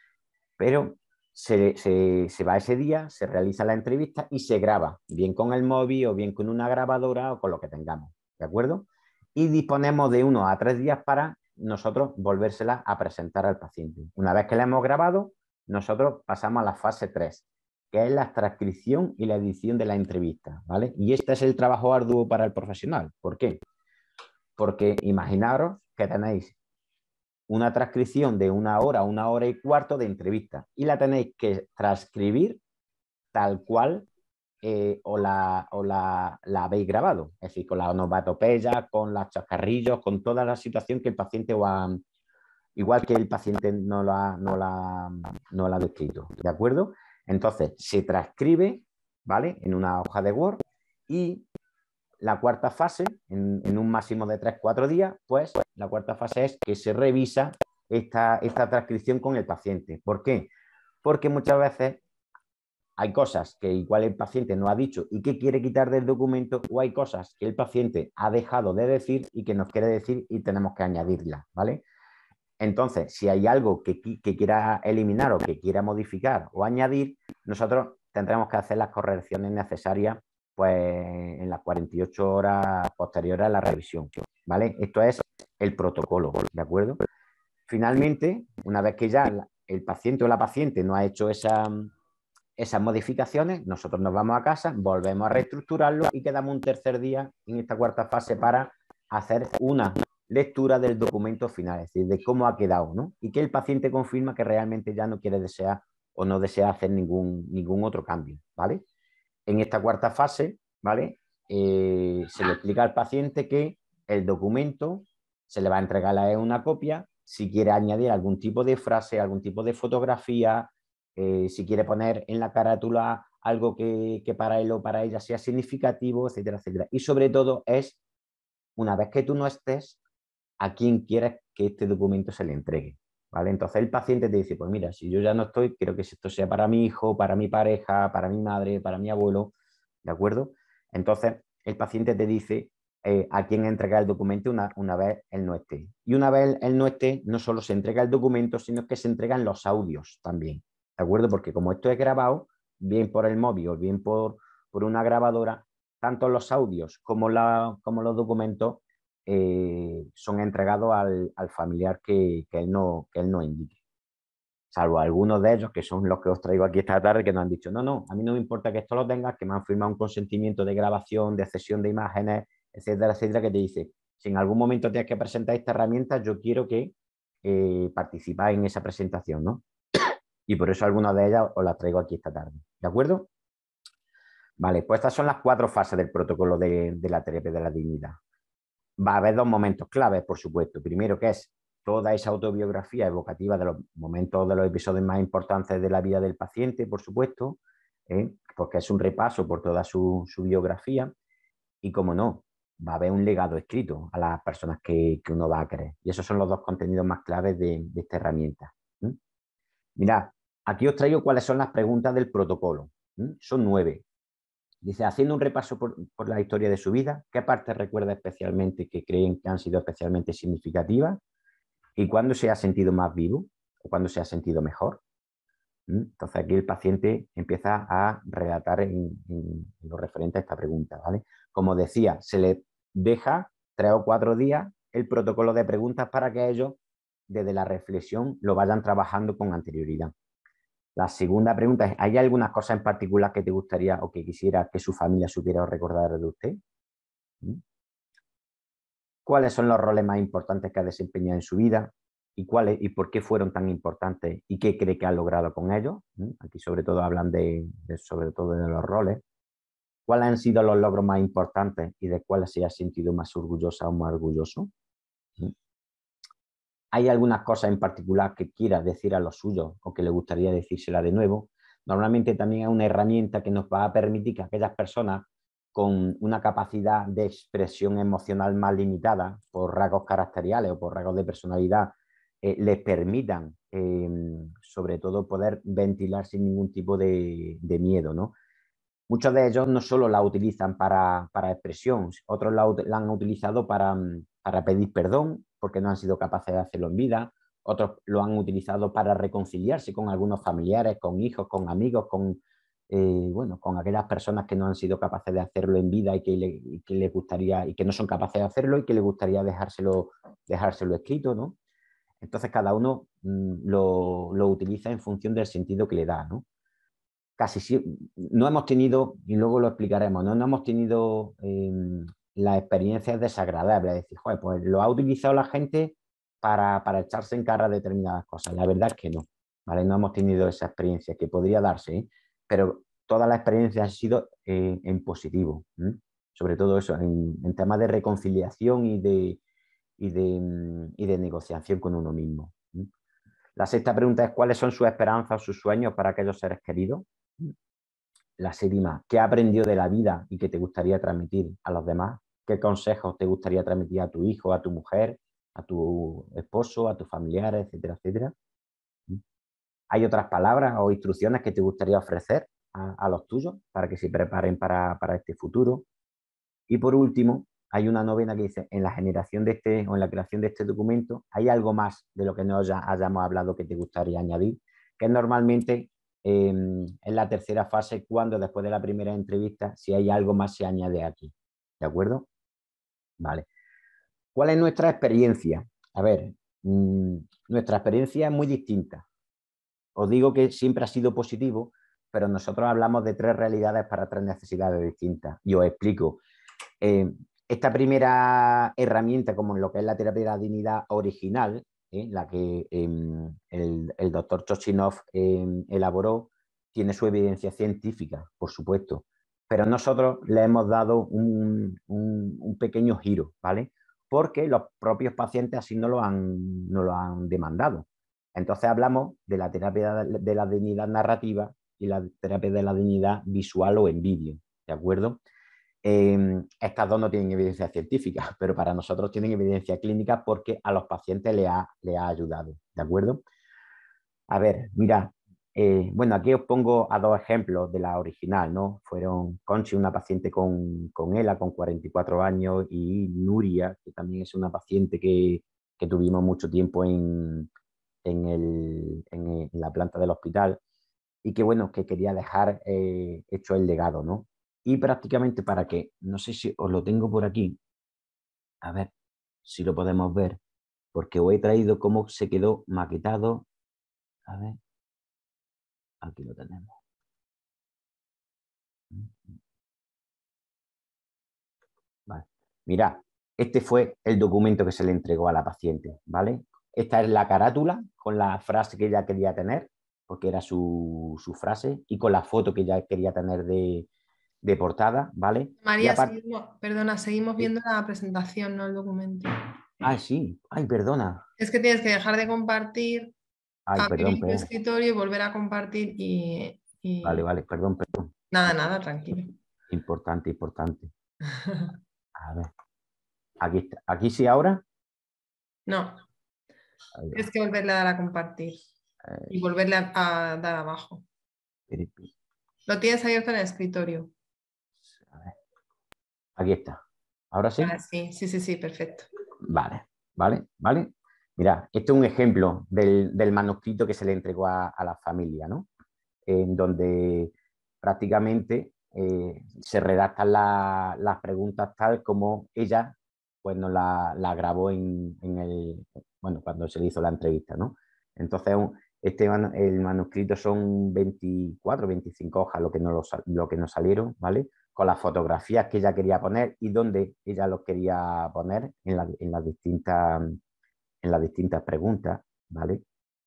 Pero se, se, se va ese día, se realiza la entrevista y se graba, bien con el móvil o bien con una grabadora o con lo que tengamos, ¿de acuerdo? Y disponemos de uno a tres días para nosotros volvérsela a presentar al paciente. Una vez que la hemos grabado, nosotros pasamos a la fase tres, que es la transcripción y la edición de la entrevista, ¿vale? Y este es el trabajo arduo para el profesional. ¿Por qué? Porque imaginaros que tenéis una transcripción de una hora, una hora y cuarto de entrevista y la tenéis que transcribir tal cual eh, o, la, o la, la, habéis grabado, es decir, con la onomatopeya, con los chascarrillos, con toda la situación que el paciente va, igual que el paciente no la, no la, no la ha descrito, ¿de acuerdo? Entonces, se transcribe, ¿vale? En una hoja de Word y la cuarta fase, en, en un máximo de tres cuatro días, pues la cuarta fase es que se revisa esta, esta transcripción con el paciente. ¿Por qué? Porque muchas veces hay cosas que igual el paciente no ha dicho y que quiere quitar del documento, o hay cosas que el paciente ha dejado de decir y que nos quiere decir y tenemos que añadirlas, ¿vale? Entonces, si hay algo que, que quiera eliminar o que quiera modificar o añadir, nosotros tendremos que hacer las correcciones necesarias pues, en las cuarenta y ocho horas posteriores a la revisión, ¿vale? Esto es el protocolo, ¿de acuerdo? Finalmente, una vez que ya el paciente o la paciente no ha hecho esa, esas modificaciones, nosotros nos vamos a casa, volvemos a reestructurarlo y quedamos un tercer día en esta cuarta fase para hacer una lectura del documento final, es decir, de cómo ha quedado, ¿no? Y que el paciente confirma que realmente ya no quiere desear o no desea hacer ningún, ningún otro cambio, ¿vale? En esta cuarta fase, ¿vale? Eh, se le explica al paciente que el documento se le va a entregar a él una copia, si quiere añadir algún tipo de frase, algún tipo de fotografía, eh, si quiere poner en la carátula algo que, que para él o para ella sea significativo, etcétera, etcétera. Y sobre todo es, una vez que tú no estés, a quién quieres que este documento se le entregue, ¿vale? Entonces el paciente te dice, pues mira, si yo ya no estoy, quiero que esto sea para mi hijo, para mi pareja, para mi madre, para mi abuelo, ¿de acuerdo? Entonces el paciente te dice eh, a quién entregar el documento una, una vez él no esté. Y una vez él no esté, no solo se entrega el documento, sino que se entregan los audios también, ¿de acuerdo? Porque como esto es grabado, bien por el móvil o bien por, por una grabadora, tanto los audios como, la, como los documentos eh, son entregados al, al familiar que, que, él no, que él no indique. Salvo algunos de ellos, que son los que os traigo aquí esta tarde, que nos han dicho, no, no, a mí no me importa que esto lo tengas, que me han firmado un consentimiento de grabación, de cesión de imágenes, etcétera, etcétera, que te dice, si en algún momento tienes que presentar esta herramienta, yo quiero que eh, participáis en esa presentación, ¿no? Y por eso algunas de ellas os las traigo aquí esta tarde, ¿de acuerdo? Vale, pues estas son las cuatro fases del protocolo de, de la terapia de la dignidad. Va a haber dos momentos claves, por supuesto. Primero, que es toda esa autobiografía evocativa de los momentos, de los episodios más importantes de la vida del paciente, por supuesto, ¿eh? Porque es un repaso por toda su, su, biografía. Y, como no, va a haber un legado escrito a las personas que, que uno va a querer. Y esos son los dos contenidos más claves de, de esta herramienta. ¿Mm? Mirad, aquí os traigo cuáles son las preguntas del protocolo. ¿Mm? Son nueve. Dice, haciendo un repaso por, por la historia de su vida, ¿qué partes recuerda especialmente que creen que han sido especialmente significativas? ¿Y cuándo se ha sentido más vivo? ¿O cuándo se ha sentido mejor? ¿Mm? Entonces aquí el paciente empieza a relatar en, en, en lo referente a esta pregunta, ¿vale? Como decía, se le deja tres o cuatro días el protocolo de preguntas para que ellos, desde la reflexión, lo vayan trabajando con anterioridad. La segunda pregunta es, ¿hay algunas cosas en particular que te gustaría o que quisiera que su familia supiera o recordara de usted? ¿Mm? ¿Cuáles son los roles más importantes que ha desempeñado en su vida? ¿Y, cuáles, y por qué fueron tan importantes? ¿Y qué cree que ha logrado con ellos? ¿Mm? Aquí sobre todo hablan de, de, sobre todo de los roles. ¿Cuáles han sido los logros más importantes y de cuáles se ha sentido más orgullosa o más orgulloso? ¿Mm? ¿Hay algunas cosas en particular que quiera decir a los suyos o que le gustaría decírsela de nuevo? Normalmente también es una herramienta que nos va a permitir que aquellas personas con una capacidad de expresión emocional más limitada por rasgos caracteriales o por rasgos de personalidad eh, les permitan eh, sobre todo poder ventilar sin ningún tipo de, de miedo, ¿no? Muchos de ellos no solo la utilizan para, para expresión, otros la, la han utilizado para, para pedir perdón porque no han sido capaces de hacerlo en vida, otros lo han utilizado para reconciliarse con algunos familiares, con hijos, con amigos, con, eh, bueno, con aquellas personas que no han sido capaces de hacerlo en vida y que, le, y que les gustaría, y que no son capaces de hacerlo y que les gustaría dejárselo, dejárselo escrito, ¿no? Entonces cada uno mmm, lo, lo utiliza en función del sentido que le da, ¿no? Casi sí, no hemos tenido, y luego lo explicaremos, no, no hemos tenido eh, las experiencias desagradables, es decir, joder, pues lo ha utilizado la gente para, para echarse en cara determinadas cosas. La verdad es que no, ¿vale? No hemos tenido esa experiencia que podría darse, ¿eh? Pero todas las experiencias han sido eh, en positivo, ¿eh? Sobre todo eso, en, en temas de reconciliación y de, y de, y de negociación con uno mismo. ¿Eh? La sexta pregunta es, ¿cuáles son sus esperanzas o sus sueños para aquellos seres queridos? La séptima, ¿qué aprendió de la vida y que te gustaría transmitir a los demás? ¿Qué consejos te gustaría transmitir a tu hijo, a tu mujer, a tu esposo, a tus familiares, etcétera, etcétera? ¿Hay otras palabras o instrucciones que te gustaría ofrecer a, a los tuyos para que se preparen para, para este futuro? Y por último, hay una novena que dice, en la generación de este o en la creación de este documento, ¿hay algo más de lo que no hayamos hablado que te gustaría añadir? Que normalmente eh, en la tercera fase, cuando después de la primera entrevista, si hay algo más, se añade aquí. ¿De acuerdo? Vale. ¿Cuál es nuestra experiencia? A ver, mmm, nuestra experiencia es muy distinta. Os digo que siempre ha sido positivo, pero nosotros hablamos de tres realidades para tres necesidades distintas. Y os explico. Eh, esta primera herramienta, como en lo que es la terapia de la dignidad original, ¿eh? la que eh, el, el doctor Chochinov eh, elaboró, tiene su evidencia científica, por supuesto, pero nosotros le hemos dado un, un, un pequeño giro, ¿vale? Porque los propios pacientes así no lo han, no lo han demandado. Entonces hablamos de la terapia de la dignidad narrativa y la terapia de la dignidad visual o en vídeo, ¿de acuerdo? Eh, estas dos no tienen evidencia científica, pero para nosotros tienen evidencia clínica porque a los pacientes le ha, le ha ayudado, ¿de acuerdo? A ver, mira, eh, bueno, aquí os pongo a dos ejemplos de la original, ¿no? Fueron Conchi, una paciente con, con ELA, con cuarenta y cuatro años, y Nuria, que también es una paciente que, que tuvimos mucho tiempo en, en, el, en, el, en la planta del hospital y que, bueno, que quería dejar eh, hecho el legado, ¿no? Y prácticamente para que, no sé si os lo tengo por aquí, a ver si lo podemos ver, porque os he traído cómo se quedó maquetado. A ver, aquí lo tenemos. Vale. Mirad, este fue el documento que se le entregó a la paciente, ¿vale? Esta es la carátula con la frase que ella quería tener, porque era su, su frase, y con la foto que ella quería tener de, de portada, ¿vale? Y María, aparte... seguimos, perdona, seguimos viendo la presentación, no el documento. Ah, sí. Ay, perdona. Es que tienes que dejar de compartir, Ay, perdón, abrir tu perdón. escritorio y volver a compartir y, Vale, y- vale, perdón, perdón. nada, nada, tranquilo. Importante, importante. A ver, aquí está. ¿Aquí sí ahora? No, Ahí tienes va. que volverle a dar a compartir y Eh, volverle a, a dar abajo. piripi. Lo tienes abierto en el escritorio. A ver, aquí está. ¿Ahora Ah, sí? sí, sí, sí, sí, perfecto. Vale, vale, vale. Mira, este es un ejemplo del, del manuscrito que se le entregó a, a la familia, ¿no? En donde prácticamente eh, se redactan la, las preguntas tal como ella pues nos la, la grabó en, en, el, bueno, cuando se le hizo la entrevista, ¿no? Entonces, este, el manuscrito son veinticuatro, veinticinco hojas lo que, nos, lo que nos salieron, ¿vale? Con las fotografías que ella quería poner y dónde ella los quería poner en, la, en, las, distintas, en las distintas preguntas, ¿vale?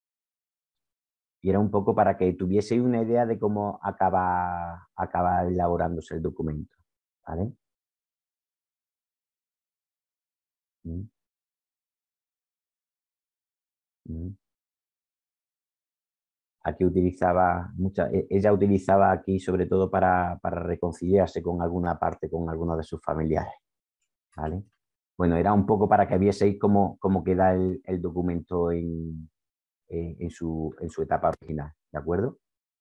Y era un poco para que tuvieseis una idea de cómo acaba, acaba elaborándose el documento, ¿vale? Mm, mm. Aquí utilizaba, mucha, ella utilizaba aquí sobre todo para, para reconciliarse con alguna parte, con algunos de sus familiares, ¿vale? Bueno, era un poco para que vieseis cómo, cómo queda el, el documento en, en, en, su, en su etapa original, ¿de acuerdo?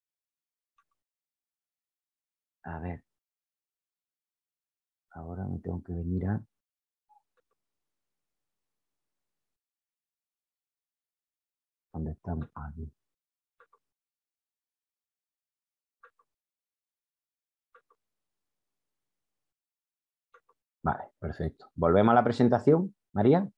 A ver, ahora me tengo que venir a... ¿Dónde estamos? Aquí. Vale, perfecto. ¿Volvemos a la presentación, María?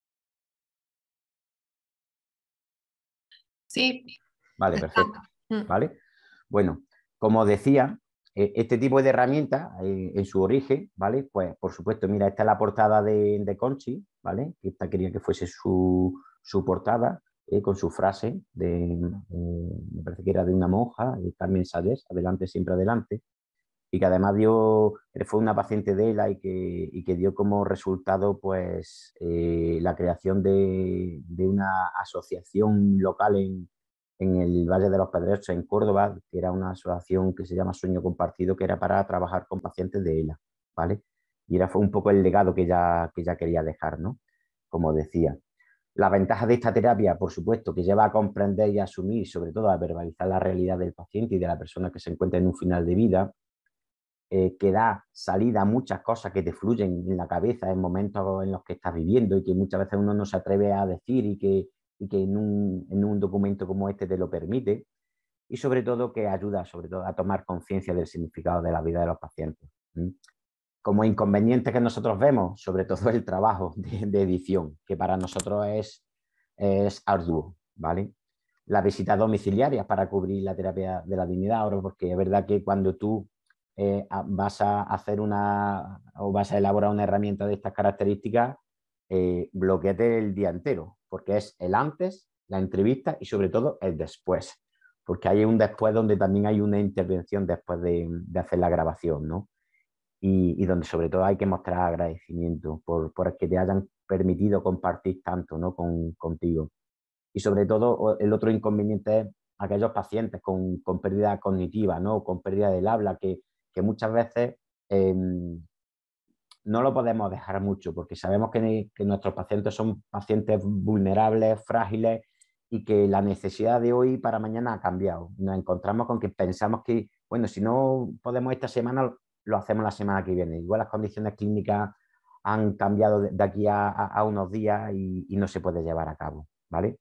Sí, Vale, está. perfecto. Mm. ¿Vale? Bueno, como decía, eh, este tipo de herramientas eh, en su origen, ¿vale? Pues por supuesto, mira, esta es la portada de, de Conchi, ¿vale? Esta quería que fuese su, su portada, eh, con su frase de, eh, me parece que era de una monja, de Carmen Salles, adelante, siempre adelante, y que además dio, fue una paciente de ella y que, y que dio como resultado pues eh, la creación de, de, una asociación local en, en el Valle de los Pedreros, en Córdoba, que era una asociación que se llama Sueño Compartido, que era para trabajar con pacientes de ELA, ¿vale? Y era fue un poco el legado que ella, que ella quería dejar, ¿no? Como decía. La ventaja de esta terapia, por supuesto, que lleva a comprender y a asumir, sobre todo a verbalizar la realidad del paciente y de la persona que se encuentra en un final de vida, eh, que da salida a muchas cosas que te fluyen en la cabeza en momentos en los que estás viviendo y que muchas veces uno no se atreve a decir y que, y que en, un, en un documento como este te lo permite. Y sobre todo que ayuda sobre todo a tomar conciencia del significado de la vida de los pacientes. ¿Mm? Como inconvenientes que nosotros vemos, sobre todo el trabajo de, de edición, que para nosotros es, es arduo, ¿vale? Las visitas domiciliarias para cubrir la terapia de la dignidad, ahora porque es verdad que cuando tú eh, vas a hacer una o vas a elaborar una herramienta de estas características, eh, bloqueate el día entero, porque es el antes, la entrevista y sobre todo el después, porque hay un después donde también hay una intervención después de, de hacer la grabación, ¿no? Y, y, donde sobre todo hay que mostrar agradecimiento por, por que te hayan permitido compartir tanto, ¿no? Con, contigo. Y sobre todo el otro inconveniente es aquellos pacientes con, con pérdida cognitiva, ¿no? Con pérdida del habla, que, que muchas veces eh, no lo podemos dejar mucho, porque sabemos que, que nuestros pacientes son pacientes vulnerables, frágiles, y que la necesidad de hoy para mañana ha cambiado. Nos encontramos con que pensamos que, bueno, si no podemos esta semana, lo hacemos la semana que viene. Igual las condiciones clínicas han cambiado de aquí a, a, a unos días y, y no se puede llevar a cabo, ¿vale?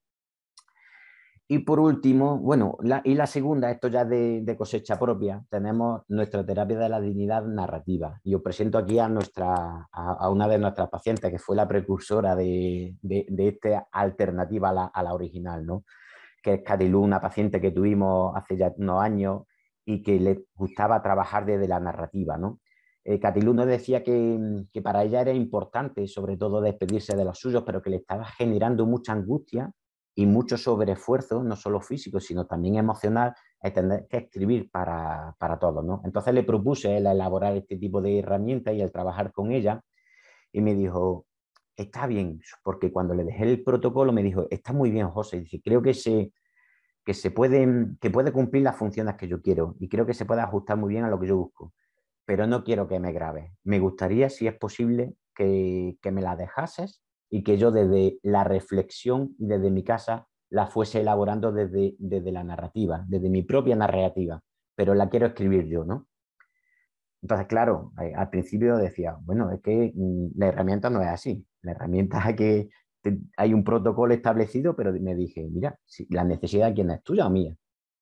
Y por último, bueno, la, y la segunda, esto ya de, de cosecha propia, tenemos nuestra terapia de la dignidad narrativa. Y os presento aquí a, nuestra, a, a una de nuestras pacientes, que fue la precursora de, de, de esta alternativa a la, a la original, ¿no? Que es Catilú, una paciente que tuvimos hace ya unos años y que le gustaba trabajar desde la narrativa, ¿no? Eh, Catilú nos decía que, que para ella era importante, sobre todo, despedirse de los suyos, pero que le estaba generando mucha angustia y mucho sobreesfuerzo, no solo físico, sino también emocional, es tener que escribir para, para todos, ¿no? Entonces le propuse el elaborar este tipo de herramientas y el trabajar con ella, y me dijo, está bien, porque cuando le dejé el protocolo me dijo, está muy bien, José, dice, creo que se, que se puede, que puede cumplir las funciones que yo quiero y creo que se puede ajustar muy bien a lo que yo busco, pero no quiero que me grabes. Me gustaría, si es posible, que, que me la dejases y que yo desde la reflexión y desde mi casa la fuese elaborando desde, desde la narrativa, desde mi propia narrativa, pero la quiero escribir yo, ¿no? Entonces, claro, eh, al principio decía, bueno, es que mm, la herramienta no es así. La herramienta es que te, hay un protocolo establecido, pero me dije, mira, si la necesidad, ¿quién es? ¿Tuya o mía?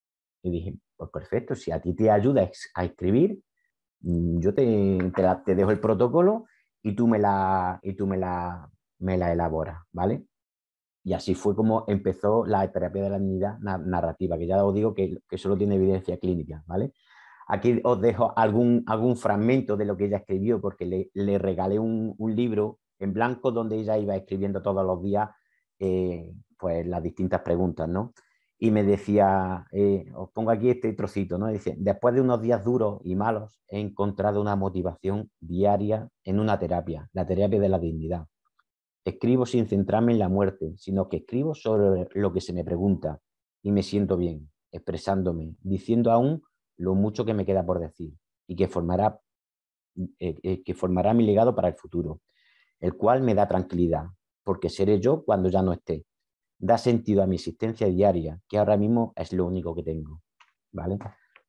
Y dije, pues perfecto, si a ti te ayuda a escribir, yo te, te, la, te dejo el protocolo y tú me la, y tú me la, me la elaboras, ¿vale? Y así fue como empezó la terapia de la dignidad narrativa, que ya os digo que, que solo tiene evidencia clínica, ¿vale? Aquí os dejo algún, algún fragmento de lo que ella escribió, porque le, le regalé un, un, libro en blanco donde ella iba escribiendo todos los días eh, pues las distintas preguntas, ¿no? Y me decía, eh, os pongo aquí este trocito, ¿no? Dice, después de unos días duros y malos, he encontrado una motivación diaria en una terapia, la terapia de la dignidad. Escribo sin centrarme en la muerte, sino que escribo sobre lo que se me pregunta y me siento bien, expresándome, diciendo aún lo mucho que me queda por decir y que formará, eh, eh, que formará mi legado para el futuro, el cual me da tranquilidad, porque seré yo cuando ya no esté. Da sentido a mi existencia diaria, que ahora mismo es lo único que tengo. ¿Vale?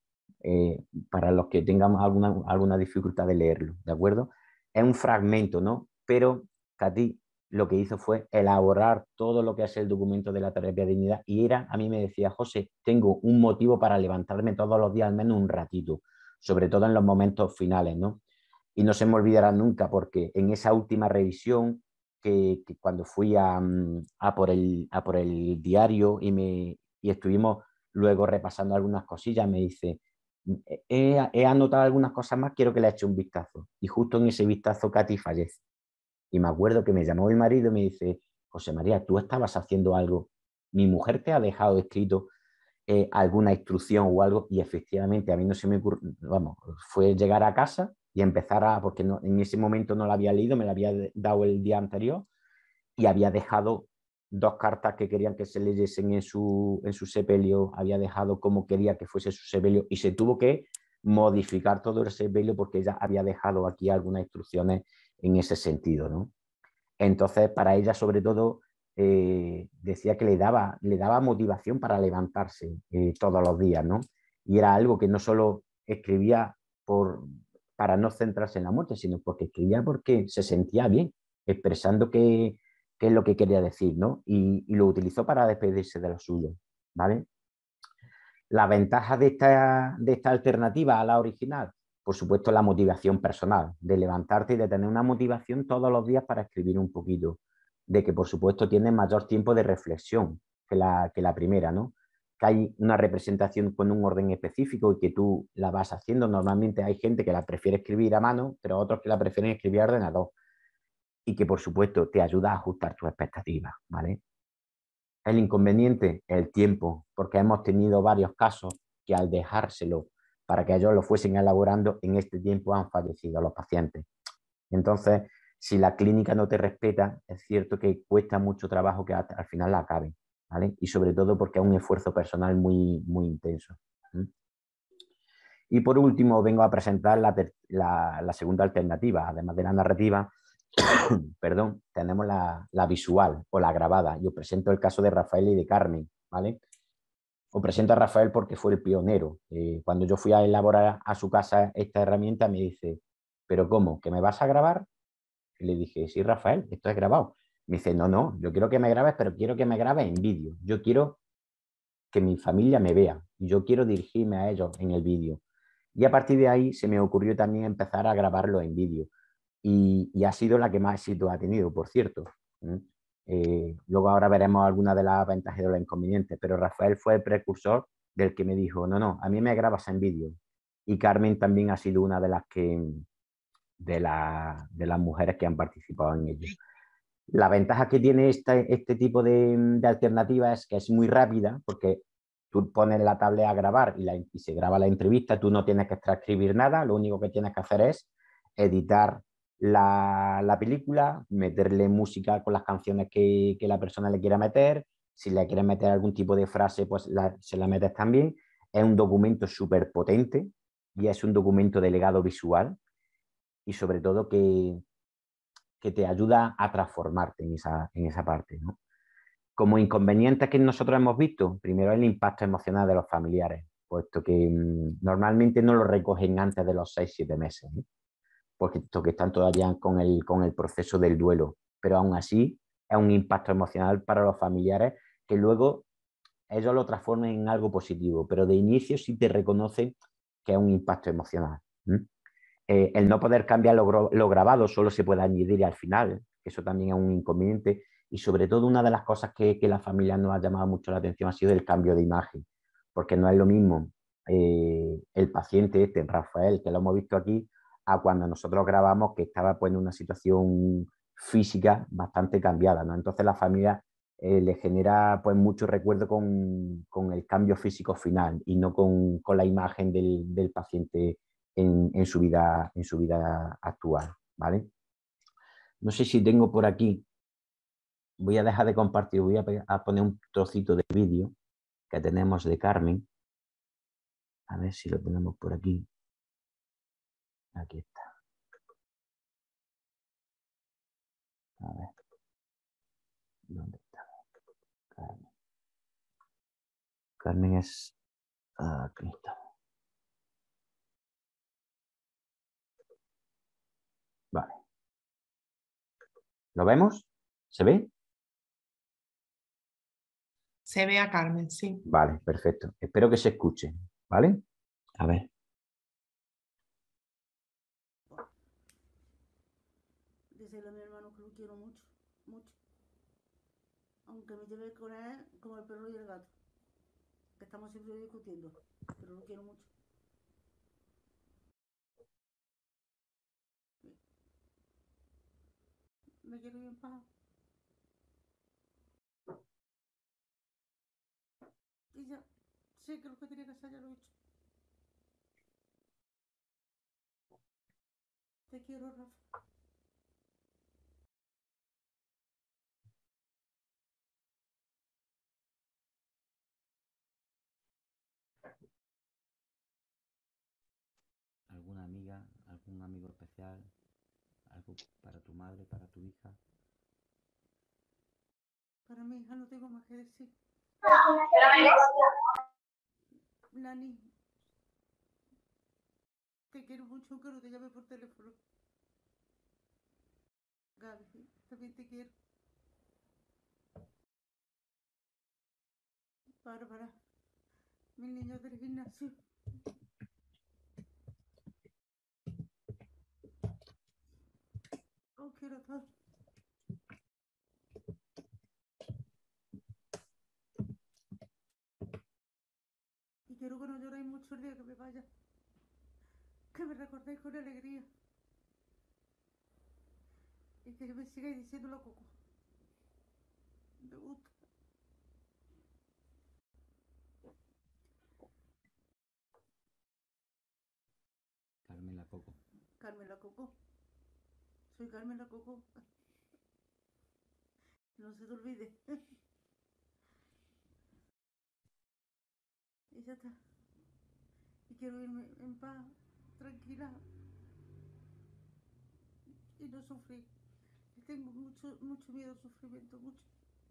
Eh, para los que tengan alguna, alguna dificultad de leerlo, ¿de acuerdo? Es un fragmento, ¿no? Pero Katy lo que hizo fue elaborar todo lo que es el documento de la terapia de dignidad y era, a mí me decía, José, tengo un motivo para levantarme todos los días al menos un ratito, sobre todo en los momentos finales, ¿no? Y no se me olvidará nunca porque en esa última revisión que, que cuando fui a, a, por el, a por el diario y, me, y estuvimos luego repasando algunas cosillas, me dice, he, he anotado algunas cosas más, quiero que le eche un vistazo. Y justo en ese vistazo Katy fallece. Y me acuerdo que me llamó mi marido y me dice, José María, tú estabas haciendo algo, mi mujer te ha dejado escrito eh, alguna instrucción o algo, y efectivamente a mí no se me ocurrió, vamos, fue llegar a casa y empezar a, porque no, en ese momento no la había leído, me la había dado el día anterior y había dejado dos cartas que querían que se leyesen en su, en su sepelio, había dejado como quería que fuese su sepelio y se tuvo que modificar todo el sepelio porque ella había dejado aquí algunas instrucciones en ese sentido, ¿no? Entonces, para ella, sobre todo, eh, decía que le daba, le daba motivación para levantarse eh, todos los días, ¿no? Y era algo que no solo escribía por, para no centrarse en la muerte, sino porque escribía porque se sentía bien, expresando qué, qué es lo que quería decir, ¿no? Y, y lo utilizó para despedirse de lo suyo, ¿vale? La ventaja de esta, de esta alternativa a la original, por supuesto, la motivación personal, de levantarte y de tener una motivación todos los días para escribir un poquito, de que, por supuesto, tienes mayor tiempo de reflexión que la, que la primera, ¿no? que hay una representación con un orden específico y que tú la vas haciendo. Normalmente hay gente que la prefiere escribir a mano, pero otros que la prefieren escribir a ordenador y que, por supuesto, te ayuda a ajustar tus expectativas, ¿vale? El inconveniente, el tiempo, porque hemos tenido varios casos que al dejárselo para que ellos lo fuesen elaborando, en este tiempo han fallecido los pacientes. Entonces, si la clínica no te respeta, es cierto que cuesta mucho trabajo que al final la acaben, ¿vale? Y sobre todo porque es un esfuerzo personal muy, muy intenso. ¿Mm? Y por último, vengo a presentar la, la, la segunda alternativa, además de la narrativa, perdón, tenemos la, la, visual o la grabada. Yo presento el caso de Rafael y de Carmen, ¿vale? Os presento a Rafael porque fue el pionero. Eh, cuando yo fui a elaborar a su casa esta herramienta, me dice, ¿pero cómo? ¿Que me vas a grabar? Y le dije, sí, Rafael, esto es grabado. Me dice, no, no, yo quiero que me grabes, pero quiero que me grabes en vídeo. Yo quiero que mi familia me vea y yo quiero dirigirme a ellos en el vídeo. Y a partir de ahí se me ocurrió también empezar a grabarlo en vídeo. Y, y ha sido la que más éxito ha tenido, por cierto. ¿Mm? Eh, luego ahora veremos algunas de las ventajas y de los inconvenientes, pero Rafael fue el precursor del que me dijo, no, no, a mí me grabas en vídeo. Y Carmen también ha sido una de las que de, la, de las mujeres que han participado en ello. La ventaja que tiene este, este tipo de, de alternativa es que es muy rápida, porque tú pones la tablet a grabar y, la, y se graba la entrevista, tú no tienes que transcribir nada, lo único que tienes que hacer es editar la, la película, meterle música con las canciones que, que, la persona le quiera meter, si le quieres meter algún tipo de frase, pues la, se la metes también. Es un documento súper potente y es un documento de legado visual y sobre todo que, que te ayuda a transformarte en esa, en esa parte, ¿no? Como inconvenientes que nosotros hemos visto, primero el impacto emocional de los familiares, puesto que mmm, normalmente no lo recogen antes de los seis siete meses, ¿eh? Porque que están todavía con el, con el proceso del duelo, pero aún así es un impacto emocional para los familiares que luego ellos lo transforman en algo positivo, pero de inicio sí te reconocen que es un impacto emocional. ¿Mm? Eh, el no poder cambiar lo, lo grabado solo se puede añadir al final, que eso también es un inconveniente. Y sobre todo una de las cosas que, que la familia nos ha llamado mucho la atención ha sido el cambio de imagen, porque no es lo mismo eh, el paciente este, Rafael, que lo hemos visto aquí, a cuando nosotros grabamos que estaba pues, en una situación física bastante cambiada, ¿no? Entonces la familia eh, le genera pues mucho recuerdo con, con, el cambio físico final y no con, con la imagen del, del paciente en, en, su vida, en su vida actual, ¿vale? No sé si tengo por aquí, voy a dejar de compartir, voy a, a poner un trocito de vídeo que tenemos de Carmen, a ver si lo ponemos por aquí, aquí está, a ver, ¿dónde está? Carmen, Carmen es, aquí está, vale, ¿lo vemos? ¿Se ve? Se ve a Carmen, sí. Vale, perfecto. Espero que se escuche, ¿vale? A ver. Decirle a mi hermano que lo quiero mucho, mucho. Aunque me lleve con él como el perro y el gato. Que estamos siempre discutiendo, pero lo quiero mucho. Me quiero bien paz. Y ya, sé que lo que tenía que hacer ya lo he hecho. Te quiero, Rafa. ¿Alguna amiga, algún amigo especial, algo para tu madre, para tu hija? Para mi hija no tengo más que decir. Nani, te quiero mucho aunque no te llame por teléfono. Gaby, también te quiero. Bárbara, mis niños del gimnasio. Os quiero a todos. quiero que no lloréis mucho el día que me vaya. Que me recordéis con alegría. Y que me sigáis diciendo lo coco. Me gusta. Carmen la Coco. Carmen la Coco. Soy Carmen la Coco. No se te olvide. Y ya está. Y quiero irme en paz, tranquila. Y no sufrir. Y tengo mucho, mucho miedo al sufrimiento, mucho.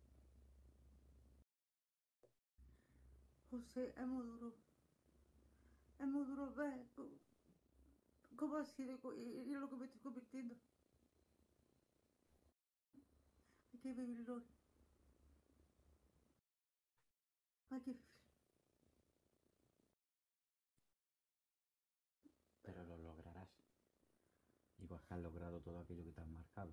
José, es muy duro. Es muy duro ver cómo, cómo ha sido y, y en lo que me estoy convirtiendo. Hay que vivirlo. Hay que vivir. Pero lo lograrás. Igual que has logrado todo aquello que te has marcado.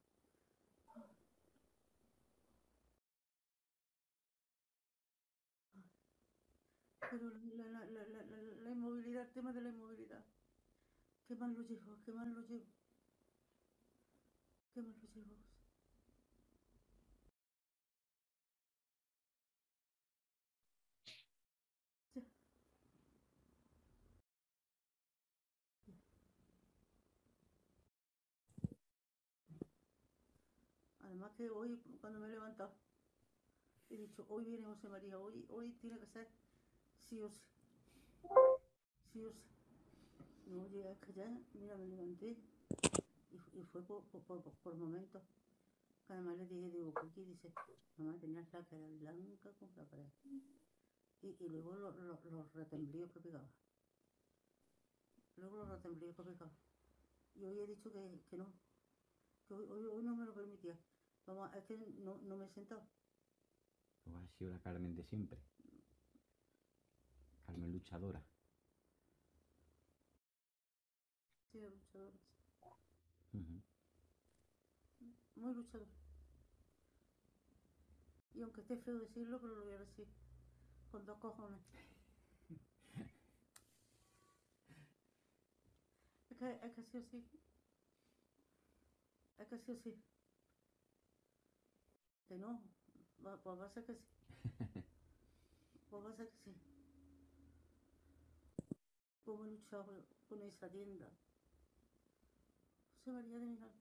Pero la, la, la, la, la, la inmovilidad, el tema de la inmovilidad. ¿Qué más lo llevo? ¿Qué más lo llevo? ¿Qué más lo llevo? Ya. Además que hoy, cuando me he levantado, he dicho, hoy viene José María, hoy, hoy tiene que ser sí o sí. Sí o sí. No llegué a callar, mira, me levanté y, y fue por, por, por, por momentos. Que además le dije, digo, ¿por qué? Dice, mamá, tenías la cara blanca como la pared. Y, y luego lo, lo, los retemblíos que pegaba. Luego los retemblíos que pegaba. Y hoy he dicho que, que no, que hoy, hoy, hoy no me lo permitía. Mamá, es que no, no me he sentado. Pues ha sido la Carmen de siempre. Carmen luchadora. Sí, luchador. Uh-huh. Muy luchador. Y aunque esté feo decirlo, pero lo voy a decir. Con dos cojones. Es que, es que sí o sí. Es que sí o sí. Que no. Va, pues va a ser que sí. Pues va a ser que sí. Como he luchado con esa tienda. José María de mi alma.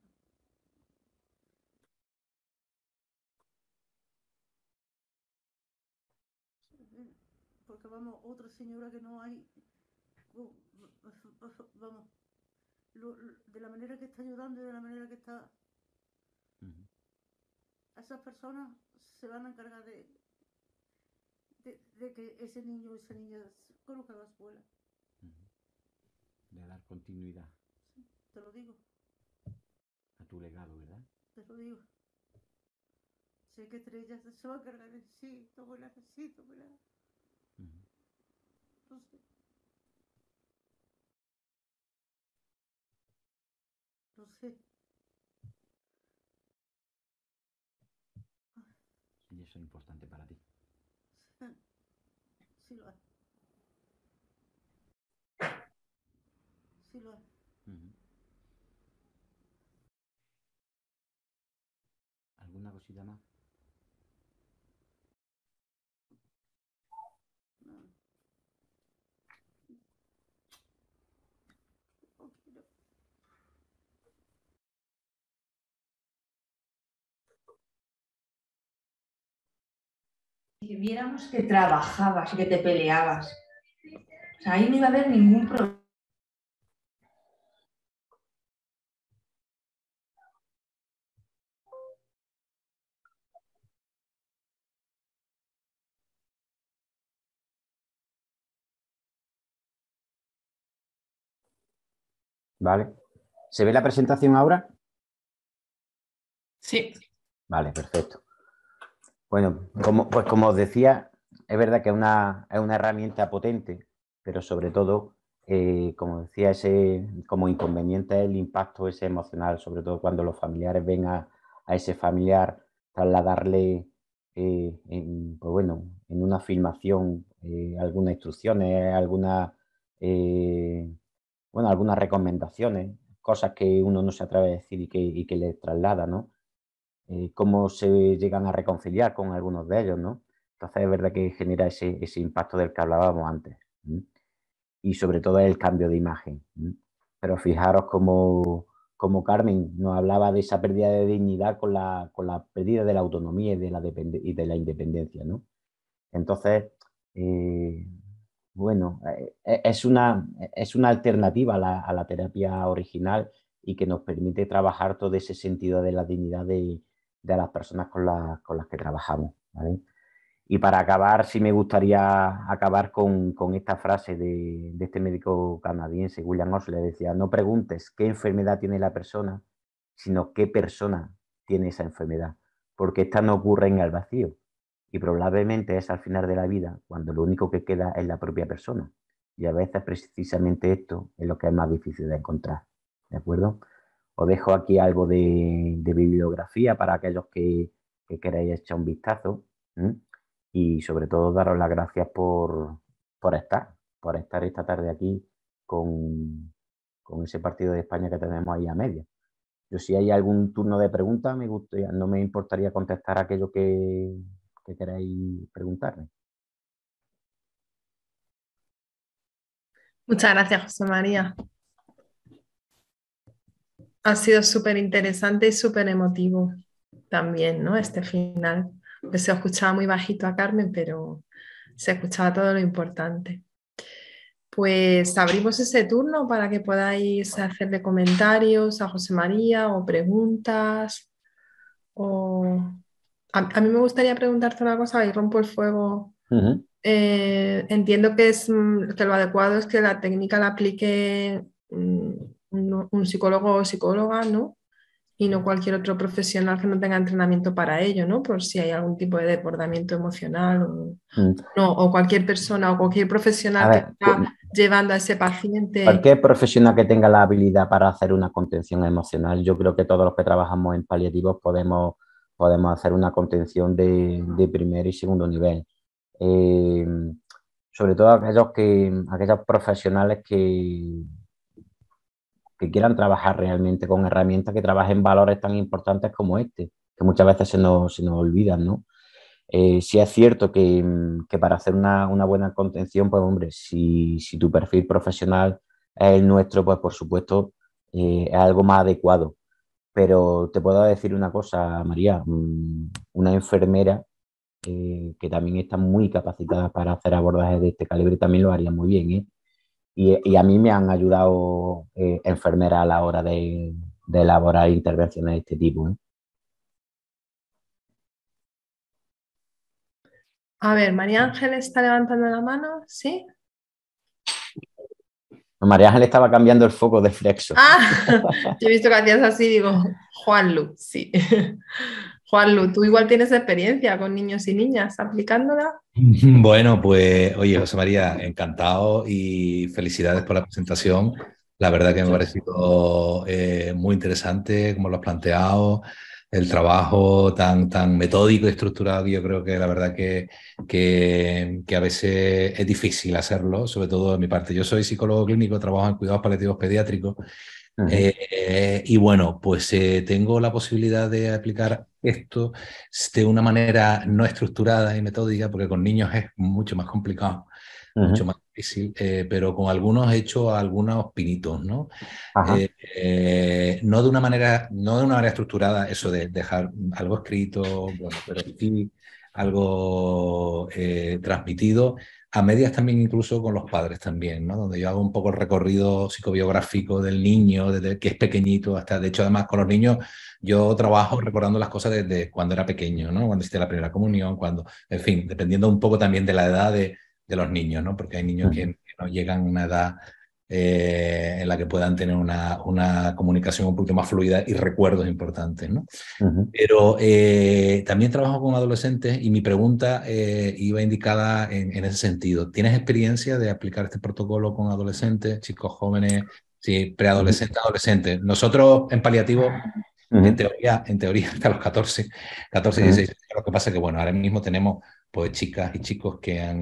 Porque vamos, otra señora que no hay. Vamos. Lo, lo, de la manera que está ayudando y de la manera que está. Uh-huh. Esas personas se van a encargar de, de, de que ese niño o esa niña conozca la escuela. Uh-huh. De dar continuidad. Sí, te lo digo. A tu legado, ¿verdad? Te lo digo. Sé que entre ellas se va a encargar de sí, tómela, sí, tómela. Uh-huh. No sé. No sé. Y eso es importante para ti. Sí lo es. Sí lo es. Uh-huh. ¿Alguna cosita más? No. No quiero. Que viéramos que trabajabas y que te peleabas. O sea, ahí no iba a haber ningún problema. Vale. ¿Se ve la presentación ahora? Sí. Vale, perfecto. Bueno, como, pues como os decía, es verdad que es una, es una herramienta potente, pero sobre todo, eh, como decía, ese, como inconveniente es el impacto ese emocional, sobre todo cuando los familiares ven a, a ese familiar trasladarle, eh, en, pues bueno, en una filmación eh, algunas instrucciones, algunas, eh, bueno, algunas recomendaciones, cosas que uno no se atreve a decir y que, y que les traslada, ¿no? Eh, cómo se llegan a reconciliar con algunos de ellos, ¿no? Entonces es verdad que genera ese, ese impacto del que hablábamos antes. ¿Sí? Y sobre todo el cambio de imagen. ¿Sí? Pero fijaros cómo, cómo Carmen nos hablaba de esa pérdida de dignidad con la, con la pérdida de la autonomía y de la, y de la independencia, ¿no? Entonces, eh, bueno, eh, es, una, es una alternativa a la, a la terapia original y que nos permite trabajar todo ese sentido de la dignidad de, de las personas con, la, con las que trabajamos, ¿vale? Y para acabar, sí me gustaría acabar con, con esta frase de, de este médico canadiense, William Osler, decía, no preguntes qué enfermedad tiene la persona, sino qué persona tiene esa enfermedad, porque esta no ocurre en el vacío y probablemente es al final de la vida cuando lo único que queda es la propia persona. Y a veces precisamente esto es lo que es más difícil de encontrar, ¿de acuerdo? Os dejo aquí algo de, de bibliografía para aquellos que, que queráis echar un vistazo. ¿Mm? Y sobre todo daros las gracias por, por estar, por estar esta tarde aquí con, con ese partido de España que tenemos ahí a media. Yo si hay algún turno de preguntas, me gustaría, no me importaría contestar aquello que, que queráis preguntarme. Muchas gracias, José María. Ha sido súper interesante y súper emotivo también, ¿no? Este final. Que se escuchaba muy bajito a Carmen, pero se escuchaba todo lo importante. Pues abrimos ese turno para que podáis hacerle comentarios a José María o preguntas. O... A, a mí me gustaría preguntarte una cosa y rompo el fuego. Uh-huh. Eh, entiendo que, es, que lo adecuado es que la técnica la aplique un, un, un psicólogo o psicóloga, ¿no? Y no cualquier otro profesional que no tenga entrenamiento para ello, ¿no? Por si hay algún tipo de desbordamiento emocional o, Mm. no, o cualquier persona o cualquier profesional A ver, que está llevando a ese paciente. Cualquier profesional que tenga la habilidad para hacer una contención emocional, yo creo que todos los que trabajamos en paliativos podemos, podemos hacer una contención de, de primer y segundo nivel. Eh, sobre todo aquellos, que, aquellos profesionales que, que quieran trabajar realmente con herramientas que trabajen valores tan importantes como este, que muchas veces se nos, se nos olvidan, ¿no? Eh, sí es cierto que, que para hacer una, una, buena contención, pues hombre, si, si tu perfil profesional es el nuestro, pues por supuesto eh, es algo más adecuado. Pero te puedo decir una cosa, María, una enfermera eh, que también está muy capacitada para hacer abordajes de este calibre también lo haría muy bien, ¿eh? Y, y a mí me han ayudado eh, enfermeras a la hora de, de elaborar intervenciones de este tipo, ¿eh? A ver, María Ángel está levantando la mano, ¿sí? María Ángel estaba cambiando el foco de flexo. Ah, yo he visto que hacías así, digo, Juanlu, sí. Juanlu, tú igual tienes experiencia con niños y niñas aplicándola. Bueno, pues oye, José María, encantado y felicidades por la presentación. La verdad que me ha parecido eh, muy interesante como lo has planteado, el trabajo tan, tan metódico y estructurado que yo creo que la verdad que, que, que a veces es difícil hacerlo, sobre todo de mi parte. Yo soy psicólogo clínico, trabajo en cuidados paliativos pediátricos. Uh-huh. eh, y bueno, pues eh, tengo la posibilidad de aplicar esto de una manera no estructurada y metódica, porque con niños es mucho más complicado, uh-huh. mucho más difícil, eh, pero con algunos he hecho algunos pinitos, ¿no? Eh, eh, no de una manera, no de una manera estructurada, eso de dejar algo escrito, bueno, pero sí algo eh, transmitido. A medias también incluso con los padres también, ¿no? Donde yo hago un poco el recorrido psicobiográfico del niño, desde que es pequeñito hasta, de hecho, además con los niños yo trabajo recordando las cosas desde cuando era pequeño, ¿no? Cuando hiciste la primera comunión, cuando, en fin, dependiendo un poco también de la edad de, de los niños, ¿no? Porque hay niños que, que no llegan a una edad eh, en la que puedan tener una, una comunicación un poquito más fluida y recuerdos importantes, ¿no? Uh-huh. Pero eh, también trabajo con adolescentes y mi pregunta eh, iba indicada en, en ese sentido. ¿Tienes experiencia de aplicar este protocolo con adolescentes, chicos jóvenes, sí, preadolescentes, uh-huh. adolescentes? Nosotros en paliativo, uh-huh. en teoría, en teoría hasta los catorce, catorce, uh-huh. dieciséis, lo que pasa es que bueno, ahora mismo tenemos pues chicas y chicos que han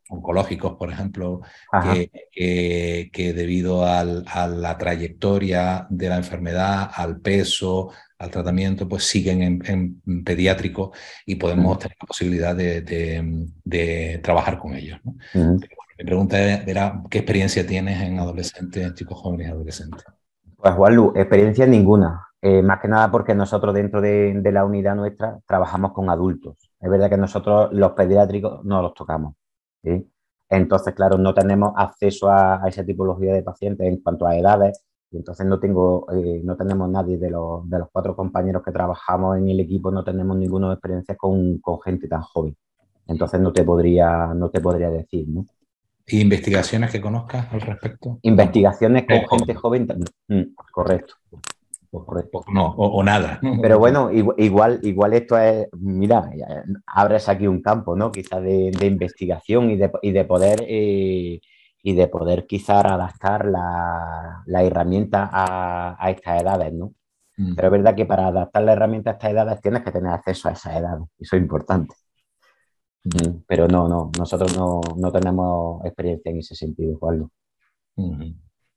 oncológicos, por ejemplo, Ajá. que, que, que debido al, a la trayectoria de la enfermedad, al peso, al tratamiento, pues siguen en, en pediátrico y podemos Ujú. tener la posibilidad de, de, de trabajar con ellos, ¿no? Ujú. Pero bueno, mi pregunta es, verá, ¿qué experiencia tienes en adolescentes, en chicos jóvenes y adolescentes? Pues, Juanlu, experiencia ninguna. Eh, más que nada porque nosotros dentro de, de la unidad nuestra trabajamos con adultos. Es verdad que nosotros los pediátricos no los tocamos, ¿sí? Entonces, claro, no tenemos acceso a, a esa tipología de pacientes en cuanto a edades. Y entonces no tengo, eh, no tenemos nadie de los, de los cuatro compañeros que trabajamos en el equipo, no tenemos ninguna experiencia con, con gente tan joven. Entonces no te podría, no te podría decir, ¿no? ¿Y investigaciones que conozcas al respecto? Tampoco. Investigaciones Eh, con o, gente joven, mm, correcto, correcto. o no, o, o nada, ¿no? Pero bueno, igu- igual, igual esto es, mira, eh, abres aquí un campo, ¿no? Quizás de, de investigación y de, y de poder eh, y de poder quizás adaptar la, la herramienta a, a estas edades, ¿no? Mm. Pero es verdad que para adaptar la herramienta a estas edades tienes que tener acceso a esas edades. Eso es importante. Mm, Pero no, no, nosotros no, no tenemos experiencia en ese sentido, Juan. Mm.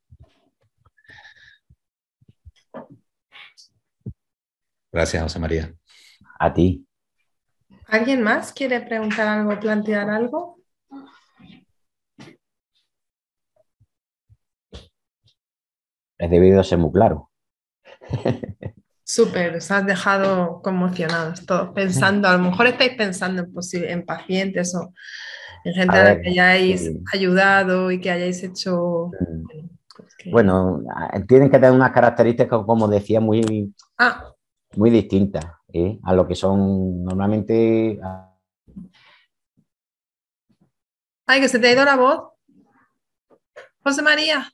Gracias, José María. A ti. ¿Alguien más quiere preguntar algo, plantear algo? Es debido ser muy claro. Súper, os has dejado conmocionados todos, pensando, a lo mejor estáis pensando en, posi- en pacientes o en gente A a la ver, que hayáis sí. ayudado y que hayáis hecho... Mm. Bueno, pues que- Bueno, a- tienen que tener unas características, como decía, muy, Ah, muy distintas, ¿eh? A lo que son normalmente. a- ay, que se te ha ido la voz, José María,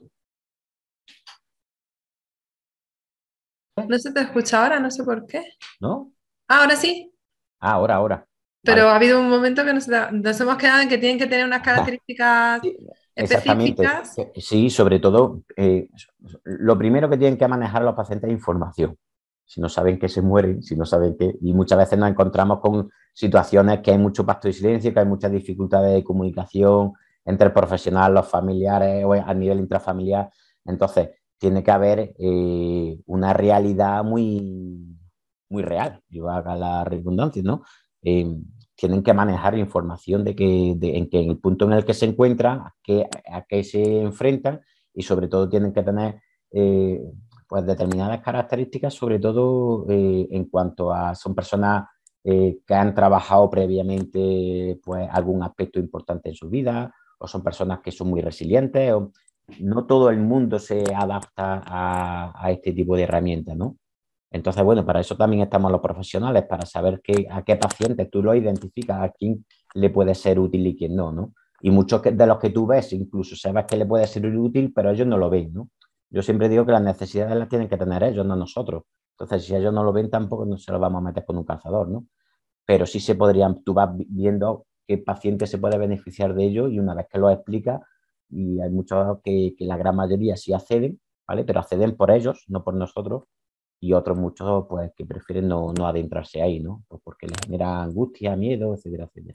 no se te escucha ahora, no sé por qué. ¿No? Ah, ahora sí, Ah, ahora, ahora. pero Vale. ha habido un momento que nos, nos hemos quedado en que tienen que tener unas características Sí, exactamente. específicas. Sí, sobre todo, eh, lo primero que tienen que manejar los pacientes es información. Si no saben que se mueren, si no saben que... Y muchas veces nos encontramos con situaciones que hay mucho pacto de silencio, que hay muchas dificultades de comunicación entre el profesional, los familiares o a nivel intrafamiliar. Entonces, tiene que haber eh, una realidad muy, muy real, yo haga la redundancia, ¿no? Eh, tienen que manejar información de que, de, en, que en el punto en el que se encuentran, a qué, a qué se enfrentan y sobre todo tienen que tener eh, pues determinadas características, sobre todo eh, en cuanto a son personas eh, que han trabajado previamente pues algún aspecto importante en su vida o son personas que son muy resilientes o no todo el mundo se adapta a, a este tipo de herramientas, ¿no? Entonces, bueno, para eso también estamos los profesionales, para saber qué, a qué pacientes tú lo identificas, a quién le puede ser útil y quién no, ¿no? Y muchos de los que tú ves, incluso sabes que le puede ser útil, pero ellos no lo ven, ¿no? Yo siempre digo que las necesidades las tienen que tener ellos, no nosotros. Entonces, si ellos no lo ven, tampoco no se lo vamos a meter con un calzador, ¿no? Pero sí se podrían, tú vas viendo qué paciente se puede beneficiar de ello y una vez que lo explicas, y hay muchos que, que la gran mayoría sí acceden, ¿vale? Pero acceden por ellos, no por nosotros, y otros muchos pues que prefieren no, no adentrarse ahí, ¿no? Pues porque les genera angustia, miedo, etcétera, etcétera.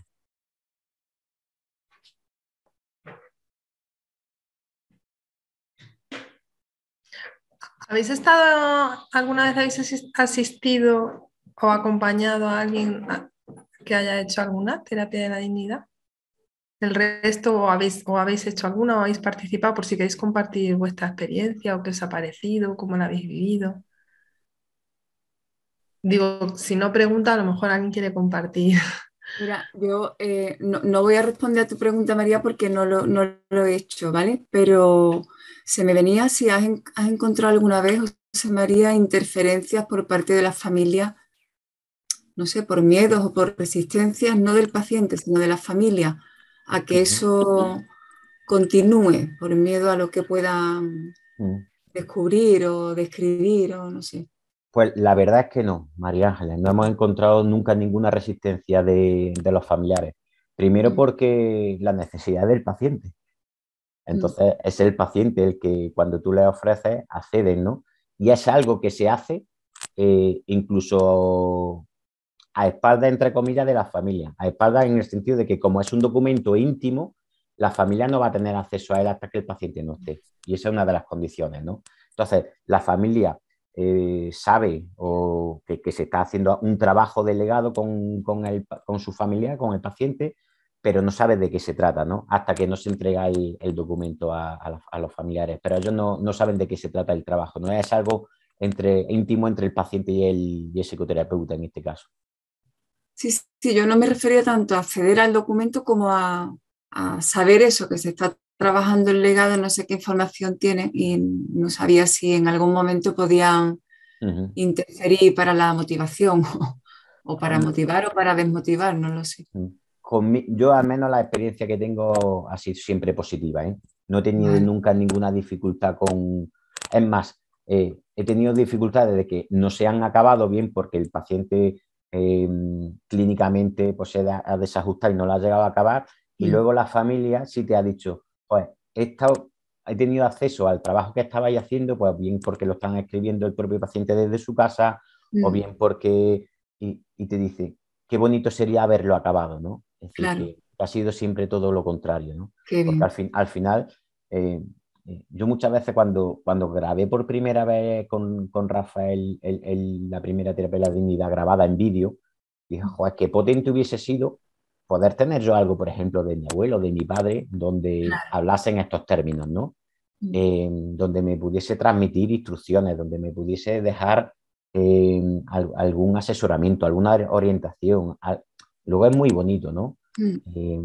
¿Habéis estado, alguna vez habéis asis- asistido o acompañado a alguien a- que haya hecho alguna terapia de la dignidad? ¿El resto o habéis, o habéis hecho alguna o habéis participado por si queréis compartir vuestra experiencia o qué os ha parecido, cómo la habéis vivido? Digo, si no pregunta, a lo mejor alguien quiere compartir. Mira, yo eh, no, no voy a responder a tu pregunta, María, porque no lo, no lo he hecho, ¿vale? Pero se me venía si has, en- has encontrado alguna vez, José María, interferencias por parte de la familia, no sé, por miedos o por resistencias, no del paciente, sino de la familia, a que Uh-huh. eso continúe por miedo a lo que puedan Uh-huh. descubrir o describir o no sé. Pues la verdad es que no, María Ángeles, no hemos encontrado nunca ninguna resistencia de, de los familiares. Primero Mm, porque la necesidad del paciente. mm, Entonces es el paciente el que cuando tú le ofreces accede, ¿no? Y es algo que se hace eh, incluso a espaldas, entre comillas, de la familia. A espaldas en el sentido de que como es un documento íntimo, la familia no va a tener acceso a él hasta que el paciente no esté. Y esa es una de las condiciones, ¿no? Entonces, la familia eh, sabe o que, que se está haciendo un trabajo delegado con, con, el, con su familia, con el paciente, pero no sabe de qué se trata, ¿no? Hasta que no se entrega el, el documento a, a, la, a, los familiares. Pero ellos no, no saben de qué se trata el trabajo, no es algo entre, íntimo entre el paciente y el, y el psicoterapeuta en este caso. Sí, sí, yo no me refería tanto a acceder al documento como a, a saber eso, que se está trabajando el legado, no sé qué información tiene y no sabía si en algún momento podían uh-huh. interferir para la motivación o, o para motivar o para desmotivar, no lo sé. Con mi, yo al menos la experiencia que tengo ha sido siempre positiva, ¿eh? No he tenido vale. nunca ninguna dificultad con... Es más, eh, he tenido dificultades de que no se han acabado bien porque el paciente eh, clínicamente pues, se ha desajustado y no lo ha llegado a acabar y mm. luego la familia sí te ha dicho, pues he, estado, he tenido acceso al trabajo que estabais haciendo, pues bien porque lo están escribiendo el propio paciente desde su casa mm. o bien porque... Y, y te dice, qué bonito sería haberlo acabado, ¿no? Es decir, claro. que ha sido siempre todo lo contrario, ¿no? Qué Porque al, fin, al final, eh, yo muchas veces cuando, cuando grabé por primera vez con, con Rafael el, el, la primera terapia de la dignidad grabada en vídeo, dije, joder, qué potente hubiese sido poder tener yo algo, por ejemplo, de mi abuelo, de mi padre, donde claro. hablase en estos términos, ¿no? Mm. Eh, donde me pudiese transmitir instrucciones, donde me pudiese dejar eh, algún asesoramiento, alguna orientación. Luego es muy bonito, ¿no? Mm. Eh,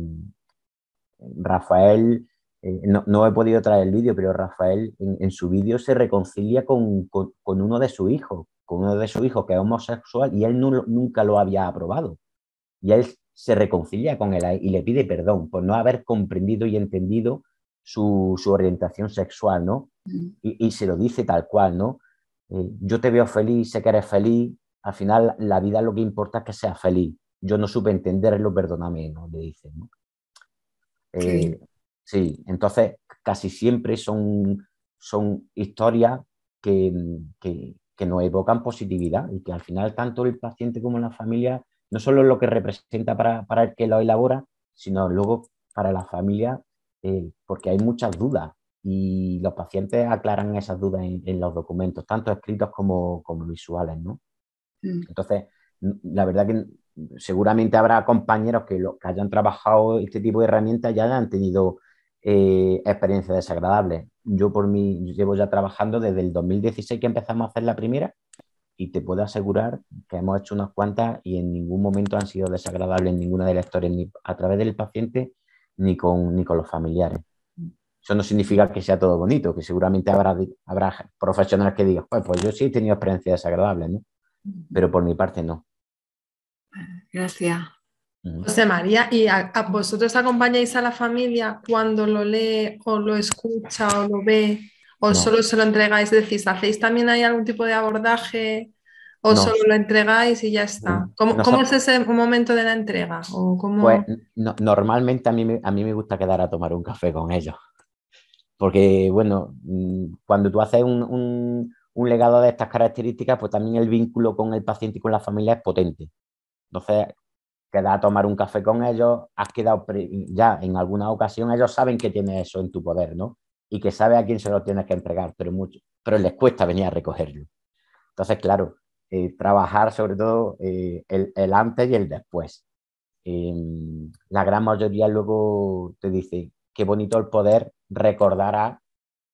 Rafael, eh, no, no he podido traer el vídeo, pero Rafael en, en su vídeo se reconcilia con, con, con uno de sus hijos, con uno de sus hijos que es homosexual y él no, nunca lo había aprobado. Y él se reconcilia con él y le pide perdón por no haber comprendido y entendido su, su orientación sexual, ¿no? Mm. Y, y se lo dice tal cual, ¿no? Eh, yo te veo feliz, sé que eres feliz, al final la vida lo que importa es que seas feliz. Yo no supe entenderlo, perdóname, ¿no? Le dicen, ¿no? Eh, sí. sí, entonces casi siempre son, son historias que, que, que nos evocan positividad y que al final tanto el paciente como la familia no solo es lo que representa para, para el que lo elabora, sino luego para la familia, eh, porque hay muchas dudas y los pacientes aclaran esas dudas en, en los documentos, tanto escritos como, como visuales, ¿no? Mm. Entonces, la verdad que seguramente habrá compañeros que, lo, que hayan trabajado este tipo de herramientas ya han tenido eh, experiencias desagradables. Yo por mí yo llevo ya trabajando desde el dos mil dieciséis que empezamos a hacer la primera y te puedo asegurar que hemos hecho unas cuantas y en ningún momento han sido desagradables en ninguna de las historias, ni a través del paciente ni con, ni con los familiares. Eso no significa que sea todo bonito, que seguramente habrá, habrá profesionales que digan, pues, pues yo sí he tenido experiencias desagradables, ¿no? Pero por mi parte no. Gracias. José María, ¿y a, a vosotros acompañáis a la familia cuando lo lee o lo escucha o lo ve o no. solo se lo entregáis? Es decir, ¿hacéis también ahí algún tipo de abordaje o no. solo lo entregáis y ya está? ¿Cómo, no, ¿cómo es ese momento de la entrega? ¿O cómo... Pues no, normalmente a mí, me, a mí me gusta quedar a tomar un café con ellos. Porque, bueno, cuando tú haces un, un, un legado de estas características, pues también el vínculo con el paciente y con la familia es potente. Entonces, quedas a tomar un café con ellos, has quedado ya en alguna ocasión, ellos saben que tienes eso en tu poder, ¿no? Y que sabes a quién se lo tienes que entregar, pero mucho, pero les cuesta venir a recogerlo. Entonces, claro, eh, trabajar sobre todo eh, el, el antes y el después. Eh, la gran mayoría luego te dice, qué bonito el poder recordar a,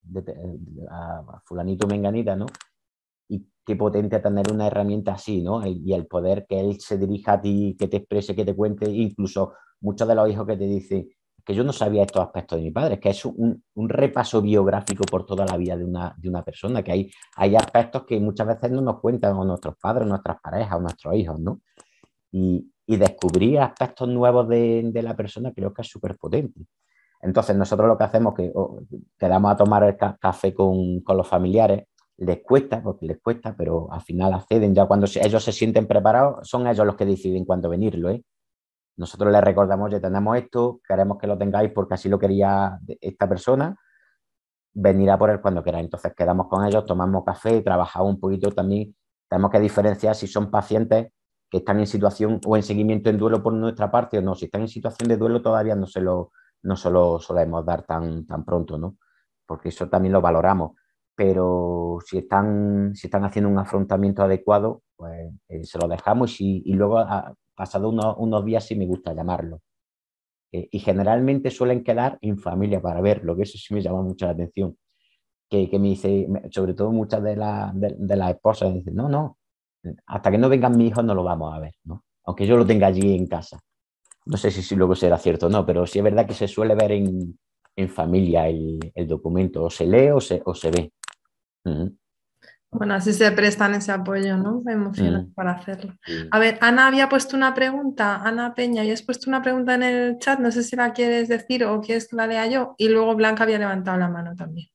a, a fulanito menganita, ¿no? Y qué potente tener una herramienta así, ¿no? El, y el poder que él se dirija a ti, que te exprese, que te cuente, incluso muchos de los hijos que te dicen que yo no sabía estos aspectos de mi padre, es que es un, un repaso biográfico por toda la vida de una, de una persona, que hay, hay aspectos que muchas veces no nos cuentan o nuestros padres, o nuestras parejas, o nuestros hijos, ¿no? Y, y descubrir aspectos nuevos de, de la persona creo que es súper potente. Entonces nosotros lo que hacemos es que oh, quedamos a tomar el ca café con, con los familiares. Les cuesta, porque les cuesta, pero al final acceden. Ya cuando se, ellos se sienten preparados, son ellos los que deciden cuándo venirlo, ¿eh? Nosotros les recordamos, ya tenemos esto, queremos que lo tengáis porque así lo quería esta persona, venirá por él cuando queráis. Entonces quedamos con ellos, tomamos café, trabajamos un poquito también. Tenemos que diferenciar si son pacientes que están en situación o en seguimiento en duelo por nuestra parte o no. Si están en situación de duelo todavía no se lo, no se lo solemos dar tan, tan pronto, ¿no? Porque eso también lo valoramos. Pero si están, si están haciendo un afrontamiento adecuado, pues eh, se lo dejamos y, y luego, a, pasado unos, unos días, sí me gusta llamarlo. Eh, y generalmente suelen quedar en familia para verlo, que eso sí me llama mucho la atención. Que, que me dice, sobre todo muchas de, la, de, de las esposas, dicen, no, no, hasta que no vengan mis hijos no lo vamos a ver, ¿no? Aunque yo lo tenga allí en casa. No sé si, si luego será cierto o no, pero sí es verdad que se suele ver en, en familia el, el documento, o se lee o se, o se ve. Uh-huh. Bueno, así se prestan ese apoyo, ¿no? Emocional Mm. para hacerlo. Sí. A ver, Ana había puesto una pregunta, Ana Peña, y has puesto una pregunta en el chat, no sé si la quieres decir o quieres que la lea yo, y luego Blanca había levantado la mano también.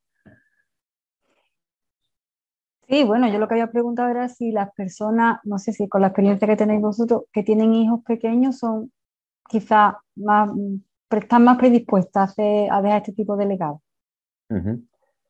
Sí, bueno, yo lo que había preguntado era si las personas, no sé si con la experiencia que tenéis vosotros, que tienen hijos pequeños, son quizás más, están más predispuestas a, hacer, a dejar este tipo de legado. Uh-huh.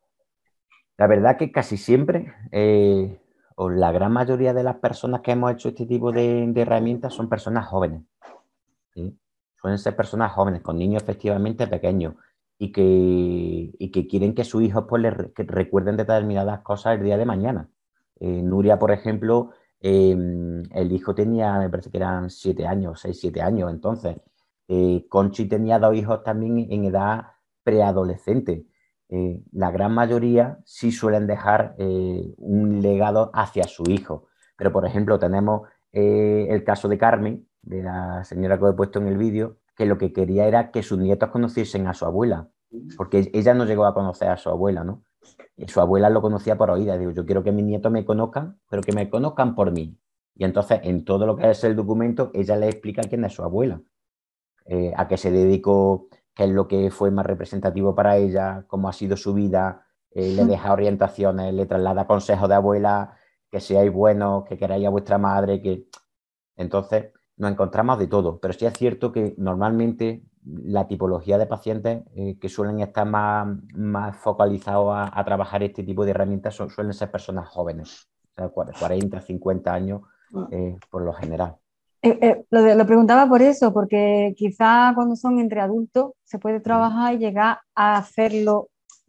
La verdad que casi siempre, eh, o la gran mayoría de las personas que hemos hecho este tipo de, de herramientas son personas jóvenes. ¿Sí? Suelen ser personas jóvenes, con niños efectivamente pequeños, y que, y que quieren que sus hijos pues, les re, que recuerden determinadas cosas el día de mañana. Eh, Nuria, por ejemplo, eh, el hijo tenía, me parece que eran siete años, seis, siete años, entonces. Eh, Conchi tenía dos hijos también en edad preadolescente. Eh, la gran mayoría sí suelen dejar eh, un legado hacia su hijo. Pero, por ejemplo, tenemos eh, el caso de Carmen, de la señora que os he puesto en el vídeo, que lo que quería era que sus nietos conociesen a su abuela, porque ella no llegó a conocer a su abuela, ¿no? Y su abuela lo conocía por oídas. Digo, yo quiero que mis nietos me conozcan, pero que me conozcan por mí. Y entonces, en todo lo que es el documento, ella le explica quién es su abuela, eh, a qué se dedicó, qué es lo que fue más representativo para ella, cómo ha sido su vida, eh, le deja orientaciones, le traslada consejos de abuela, que seáis buenos, que queráis a vuestra madre, que... Entonces, nos encontramos de todo, pero sí es cierto que normalmente la tipología de pacientes eh, que suelen estar más, más focalizados a, a trabajar este tipo de herramientas son, suelen ser personas jóvenes, o sea, cuarenta, cincuenta años eh, por lo general. Eh, eh, lo, de, lo preguntaba por eso, porque quizá cuando son entre adultos se puede trabajar y llegar a hacerlo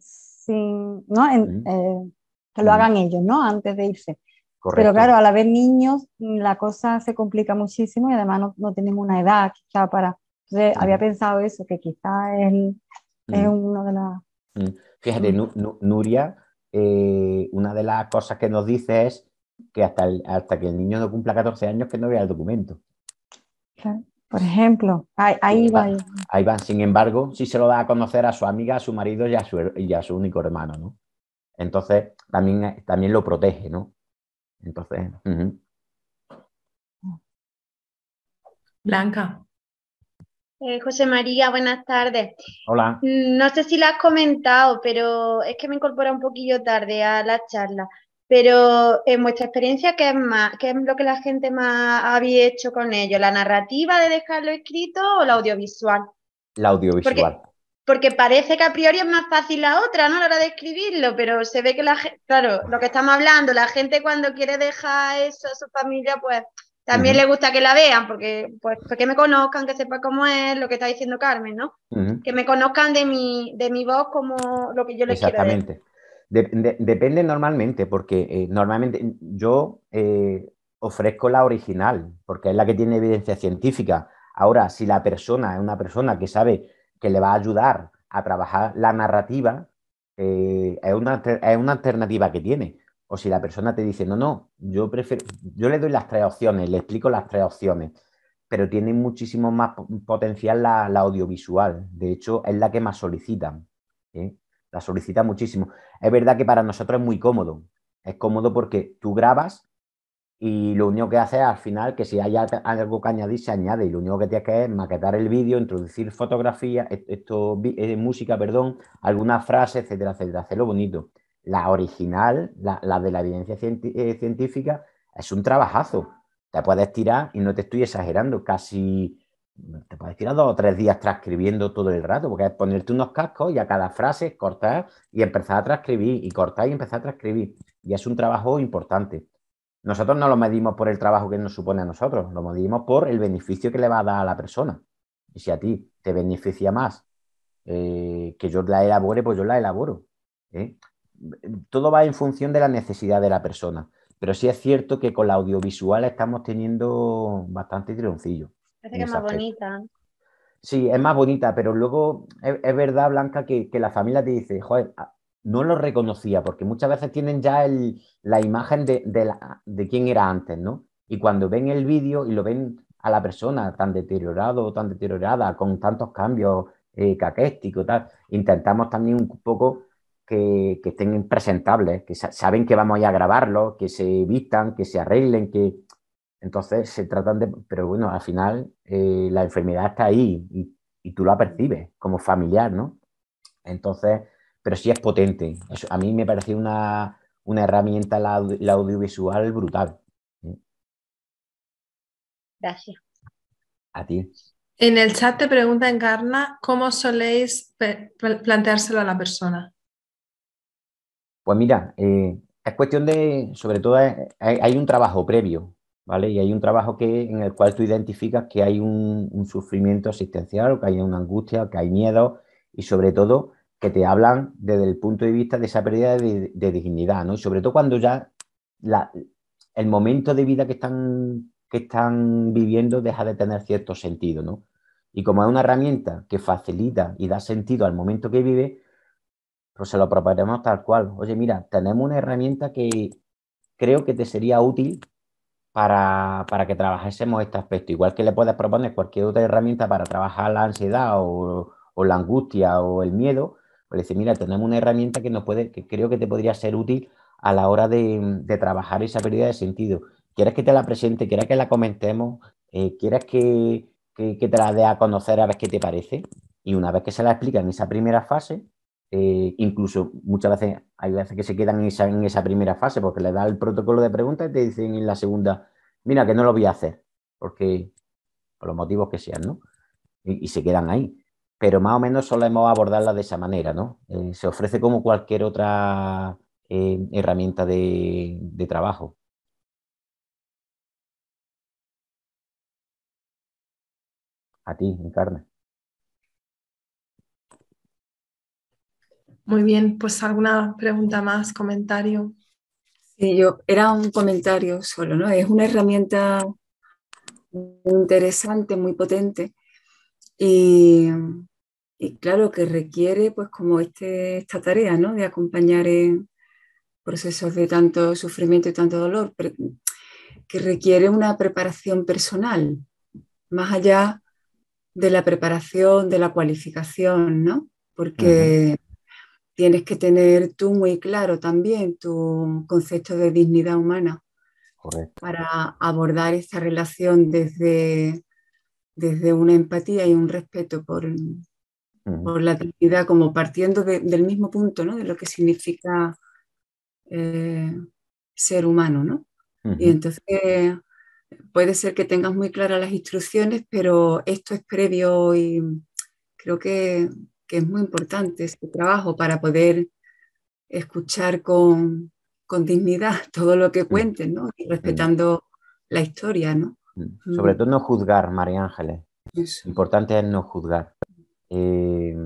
sin, ¿no? En, eh, que lo hagan ellos, ¿no? Antes de irse. Correcto. Pero claro, al haber niños, la cosa se complica muchísimo y además no, no tenemos una edad quizá para... Entonces, uh-huh. había pensado eso, que quizá es, uh-huh. es una de las... Uh-huh. Fíjate, uh-huh. Nuria, eh, una de las cosas que nos dice es que hasta, el, hasta que el niño no cumpla catorce años que no vea el documento. Claro. Por ejemplo, ahí, ahí va. Ahí van, sin embargo, sí se lo da a conocer a su amiga, a su marido y a su, y a su único hermano, ¿no? Entonces, también, también lo protege, ¿no? Entonces, uh-huh. Blanca. Eh, José María, buenas tardes. Hola. No sé si la has comentado, pero es que me incorpora un poquillo tarde a la charla. Pero en vuestra experiencia, ¿qué es más? ¿Qué es lo que la gente más había hecho con ello? ¿La narrativa de dejarlo escrito o la audiovisual? La audiovisual. Porque, porque parece que a priori es más fácil la otra, ¿no? A la hora de escribirlo, pero se ve que la gente, claro, lo que estamos hablando, la gente cuando quiere dejar eso a su familia, pues también uh-huh. le gusta que la vean, porque pues, pues que me conozcan, que sepa cómo es lo que está diciendo Carmen, ¿no? Uh-huh. Que me conozcan de mi, de mi voz como lo que yo les quiero decir. Exactamente. De, de, depende normalmente, porque eh, normalmente yo eh, ofrezco la original, porque es la que tiene evidencia científica. Ahora, si la persona es una persona que sabe que le va a ayudar a trabajar la narrativa, eh, es, una, es una alternativa que tiene. O si la persona te dice, no, no, yo prefiero, yo le doy las tres opciones, le explico las tres opciones, pero tiene muchísimo más potencial la, la audiovisual. De hecho, es la que más solicitan. ¿eh? La solicita muchísimo. Es verdad que para nosotros es muy cómodo. Es cómodo porque tú grabas y lo único que haces al final, que si hay algo que añadir, se añade. Y lo único que tienes que hacer es maquetar el vídeo, introducir fotografía, esto, eh, música, perdón, algunas frases, etcétera, etcétera. Hacerlo bonito. La original, la, la de la evidencia científica, es un trabajazo. Te puedes tirar, y no te estoy exagerando, casi... te puedes tirar dos o tres días transcribiendo todo el rato, porque es ponerte unos cascos y a cada frase cortar y empezar a transcribir, y cortar y empezar a transcribir. Y es un trabajo importante. Nosotros no lo medimos por el trabajo que nos supone a nosotros, lo medimos por el beneficio que le va a dar a la persona. Y si a ti te beneficia más Eh, que yo la elabore, pues yo la elaboro. ¿eh? Todo va en función de la necesidad de la persona. Pero sí es cierto que con la audiovisual estamos teniendo bastante tironcillo Parece en que es ese más aspecto. bonita. Sí, es más bonita, pero luego es, es verdad, Blanca, que, que la familia te dice, joder, no lo reconocía, porque muchas veces tienen ya el, la imagen de, de, la, de quién era antes, ¿no? Y cuando ven el vídeo y lo ven a la persona tan deteriorado o tan deteriorada, con tantos cambios eh, caquésticos, tal, intentamos también un poco que, que estén presentables, que sa saben que vamos a ir a grabarlo, que se vistan, que se arreglen, que entonces se tratan de, pero bueno, al final eh, la enfermedad está ahí y, y, tú la percibes como familiar, ¿no? Entonces, pero sí es potente. Eso, a mí me pareció una, una herramienta la, la audiovisual brutal. Gracias. A ti. En el chat te pregunta Encarna, ¿cómo soléis planteárselo a la persona? Pues mira, eh, es cuestión de, sobre todo, hay, hay un trabajo previo, ¿vale? Y hay un trabajo que, en el cual tú identificas que hay un, un sufrimiento existencial, que hay una angustia, que hay miedo y sobre todo que te hablan desde el punto de vista de esa pérdida de, de dignidad, ¿no? Y sobre todo cuando ya la, el momento de vida que están, que están viviendo deja de tener cierto sentido, ¿no? Y como es una herramienta que facilita y da sentido al momento que vive, pues se lo proponemos tal cual. Oye, mira, tenemos una herramienta que creo que te sería útil para, para que trabajásemos este aspecto. Igual que le puedes proponer cualquier otra herramienta para trabajar la ansiedad o, o la angustia o el miedo, pues decir, mira, tenemos una herramienta que nos puede, que creo que te podría ser útil a la hora de, de trabajar esa pérdida de sentido. ¿Quieres que te la presente? ¿Quieres que la comentemos? Eh, ¿Quieres que, que, que te la dé a conocer a ver qué te parece? Y una vez que se la explica en esa primera fase, eh, incluso muchas veces hay veces que se quedan en esa, en esa primera fase porque le da el protocolo de preguntas y te dicen en la segunda, mira que no lo voy a hacer, porque por los motivos que sean, ¿no? Y, y se quedan ahí. Pero más o menos solemos abordarla de esa manera, ¿no? Eh, se ofrece como cualquier otra eh, herramienta de, de trabajo. A ti, Encarna. Muy bien, pues alguna pregunta más, comentario. Sí, yo, era un comentario solo, ¿no? Es una herramienta muy interesante, muy potente y, y claro que requiere pues como este, esta tarea, ¿no? De acompañar en procesos de tanto sufrimiento y tanto dolor, pero que requiere una preparación personal, más allá de la preparación, de la cualificación, ¿no? Porque uh-huh. Tienes que tener tú muy claro también tu concepto de dignidad humana. Correcto. Para abordar esta relación desde, desde una empatía y un respeto por, uh-huh. por la dignidad, como partiendo de, del mismo punto, ¿no? De lo que significa eh, ser humano, ¿no? Uh-huh. Y entonces eh, puede ser que tengas muy claras las instrucciones, pero esto es previo y creo que, que es muy importante este trabajo para poder escuchar con, con dignidad todo lo que cuenten, ¿no? Y respetando mm. la historia, ¿no? Sobre todo no juzgar, María Ángeles. Eso. Importante es no juzgar. Eh,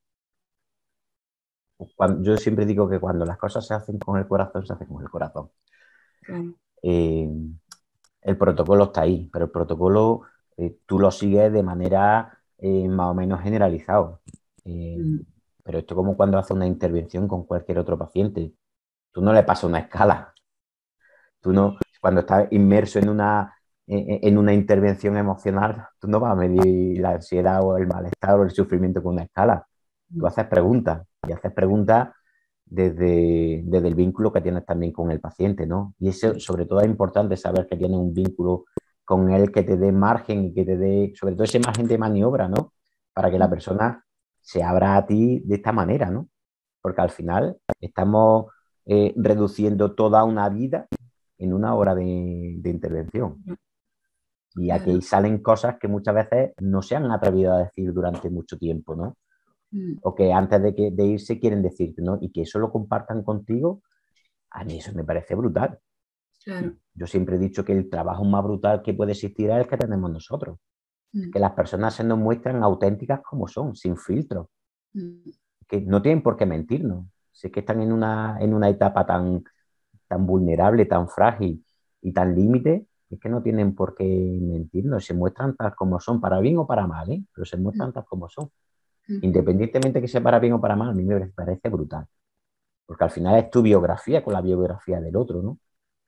cuando, yo siempre digo que cuando las cosas se hacen con el corazón, se hacen con el corazón. Claro. Eh, el protocolo está ahí, pero el protocolo eh, tú lo sigues de manera eh, más o menos generalizado. Eh, mm. Pero esto es como cuando haces una intervención con cualquier otro paciente. Tú no le pasas una escala. Tú no, cuando estás inmerso en una, en, en una intervención emocional, tú no vas a medir la ansiedad o el malestar o el sufrimiento con una escala. Tú haces preguntas y haces preguntas desde, desde el vínculo que tienes también con el paciente, ¿no? Y eso, sobre todo, es importante saber que tienes un vínculo con él que te dé margen y que te dé, sobre todo, ese margen de maniobra, ¿no? Para que la persona se abra a ti de esta manera, ¿no? Porque al final estamos eh, reduciendo toda una vida en una hora de, de intervención. Y aquí salen cosas que muchas veces no se han atrevido a decir durante mucho tiempo, ¿no? Mm. O que antes de, que, de irse quieren decirte, ¿no? Y que eso lo compartan contigo, a mí eso me parece brutal. Claro. Yo siempre he dicho que el trabajo más brutal que puede existir es el que tenemos nosotros. Mm. Que las personas se nos muestran auténticas como son, sin filtro. Que no tienen por qué mentirnos. Si es que están en una, en una etapa tan, tan vulnerable, tan frágil y tan límite, es que no tienen por qué mentirnos. Se muestran tal como son, para bien o para mal, ¿eh? Pero se muestran tal como son. Independientemente que sea para bien o para mal, a mí me parece brutal. Porque al final es tu biografía con la biografía del otro, ¿no?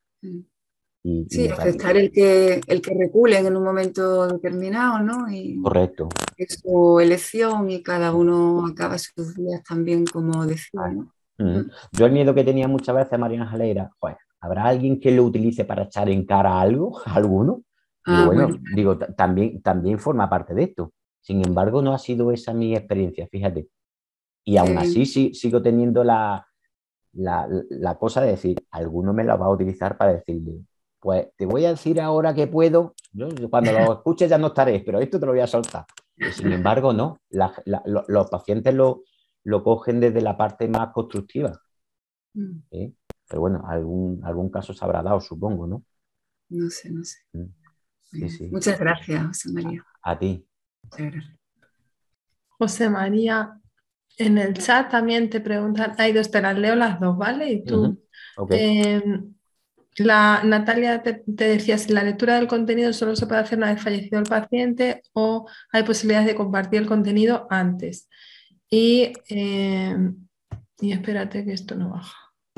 Y, Sí, y aceptar el que, el que reculen en un momento determinado, ¿no? Y correcto. es su elección y cada uno acaba sus días también como decide, ¿no? Uh-huh. Yo el miedo que tenía muchas veces, María Ángeles, era, pues, ¿habrá alguien que lo utilice para echar en cara a algo, a alguno? Digo, Ah, bueno, bueno. digo, también, también forma parte de esto. Sin embargo, no ha sido esa mi experiencia, fíjate. Y aún así sí, sigo teniendo la, la, la cosa de decir, alguno me la va a utilizar para decirle, pues te voy a decir ahora que puedo, yo, cuando lo escuches ya no estaré, pero esto te lo voy a soltar. Y sin embargo, no, la, la, lo, los pacientes lo, lo cogen desde la parte más constructiva. ¿Eh? Pero bueno, algún, algún caso se habrá dado, supongo, ¿no? No sé, no sé. Sí, sí. Muchas gracias, José María. A, a ti. Muchas gracias. José María, en el chat también te preguntan, hay dos, te las leo las dos, ¿vale? Y tú, uh-huh. Okay. eh, la, Natalia te, te decía si la lectura del contenido solo se puede hacer una vez fallecido el paciente o hay posibilidades de compartir el contenido antes. Y, eh, y espérate que esto no baja.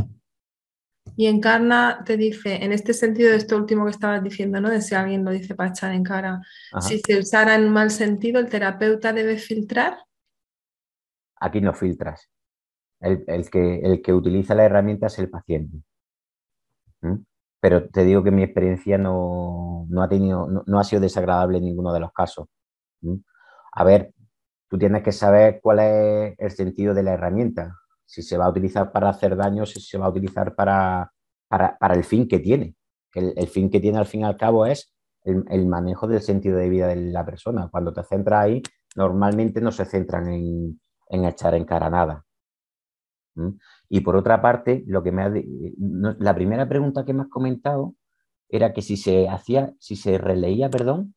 Y Encarna te dice, en este sentido de esto último que estabas diciendo, ¿no? De si alguien lo dice para echar en cara, Ajá. si se usara en un mal sentido, ¿el terapeuta debe filtrar? Aquí no filtras. El, el, que, el que utiliza la herramienta es el paciente. ¿Mm? Pero te digo que mi experiencia no, no, ha, tenido, no, no ha sido desagradable en ninguno de los casos. ¿Mm? A ver, tú tienes que saber cuál es el sentido de la herramienta. Si se va a utilizar para hacer daño, si se va a utilizar para, para, para el fin que tiene. El, el fin que tiene al fin y al cabo es el, el manejo del sentido de vida de la persona. Cuando te centras ahí, normalmente no se centran en, en echar en cara nada. ¿Mm? Y por otra parte, lo que me ha, no, la primera pregunta que me has comentado era que si se hacía, si se releía, perdón.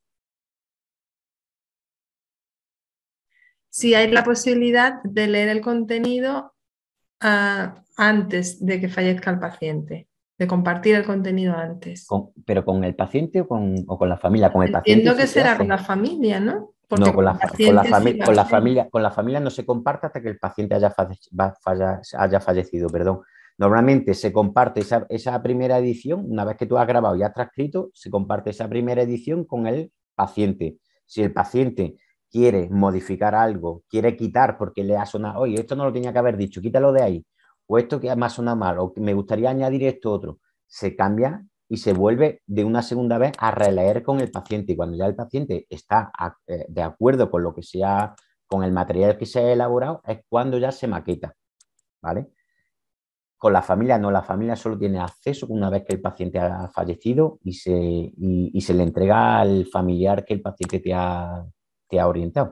Si hay la posibilidad de leer el contenido uh, antes de que fallezca el paciente, de compartir el contenido antes. Con, ¿Pero con el paciente o con, o con la familia? Con el Entiendo paciente que sí será se con la familia, ¿no? Porque no, con la, con, la sí con, la familia, con la familia no se comparte hasta que el paciente haya, falle, falla, haya fallecido. Perdón. Normalmente se comparte esa, esa primera edición, una vez que tú has grabado y has transcrito, se comparte esa primera edición con el paciente. Si el paciente quiere modificar algo, quiere quitar porque le ha sonado, oye, esto no lo tenía que haber dicho, quítalo de ahí, o esto que me ha sonado mal, o me gustaría añadir esto otro, se cambia y se vuelve de una segunda vez a releer con el paciente. Y cuando ya el paciente está de acuerdo con lo que sea, con el material que se ha elaborado, es cuando ya se maqueta, ¿vale? Con la familia no, la familia solo tiene acceso una vez que el paciente ha fallecido y se, y, y se le entrega al familiar que el paciente te ha, te ha orientado.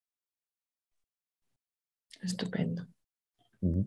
Estupendo. Uh-huh.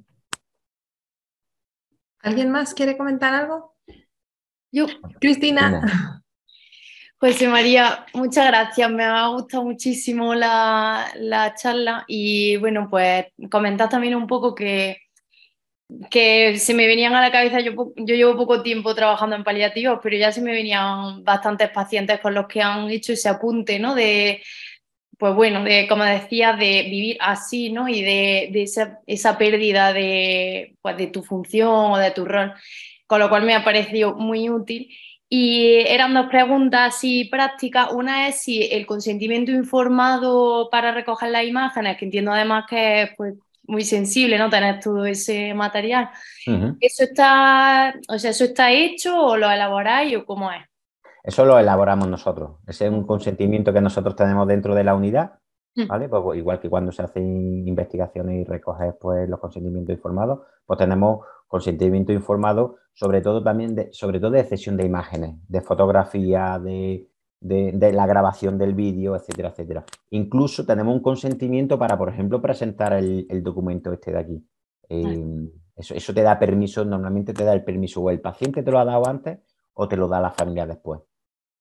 ¿Alguien más quiere comentar algo? Yo, Cristina. Cristina. José María, muchas gracias. Me ha gustado muchísimo la, la charla y bueno, pues comentad también un poco que, que se me venían a la cabeza, yo, yo llevo poco tiempo trabajando en paliativos, pero ya se me venían bastantes pacientes con los que han hecho ese apunte, ¿no? De, pues bueno, de, como decías, de vivir así, ¿no? Y de, de esa, esa pérdida de, pues, de tu función o de tu rol, con lo cual me ha parecido muy útil. Y eran dos preguntas así prácticas. Una es si el consentimiento informado para recoger las imágenes, que entiendo además que es pues, muy sensible, ¿no? Tener todo ese material. Uh-huh. ¿Eso está, o sea, ¿eso está hecho o lo elaboráis o cómo es? Eso lo elaboramos nosotros. Ese es un consentimiento que nosotros tenemos dentro de la unidad, ¿vale? Pues igual que cuando se hacen investigaciones y recoges pues, los consentimientos informados, pues tenemos consentimiento informado, sobre todo también de, sobre todo de cesión de imágenes, de fotografía, de, de, de la grabación del vídeo, etcétera, etcétera. Incluso tenemos un consentimiento para, por ejemplo, presentar el, el documento este de aquí. Eh, eso, eso te da permiso, normalmente te da el permiso o el paciente te lo ha dado antes o te lo da la familia después.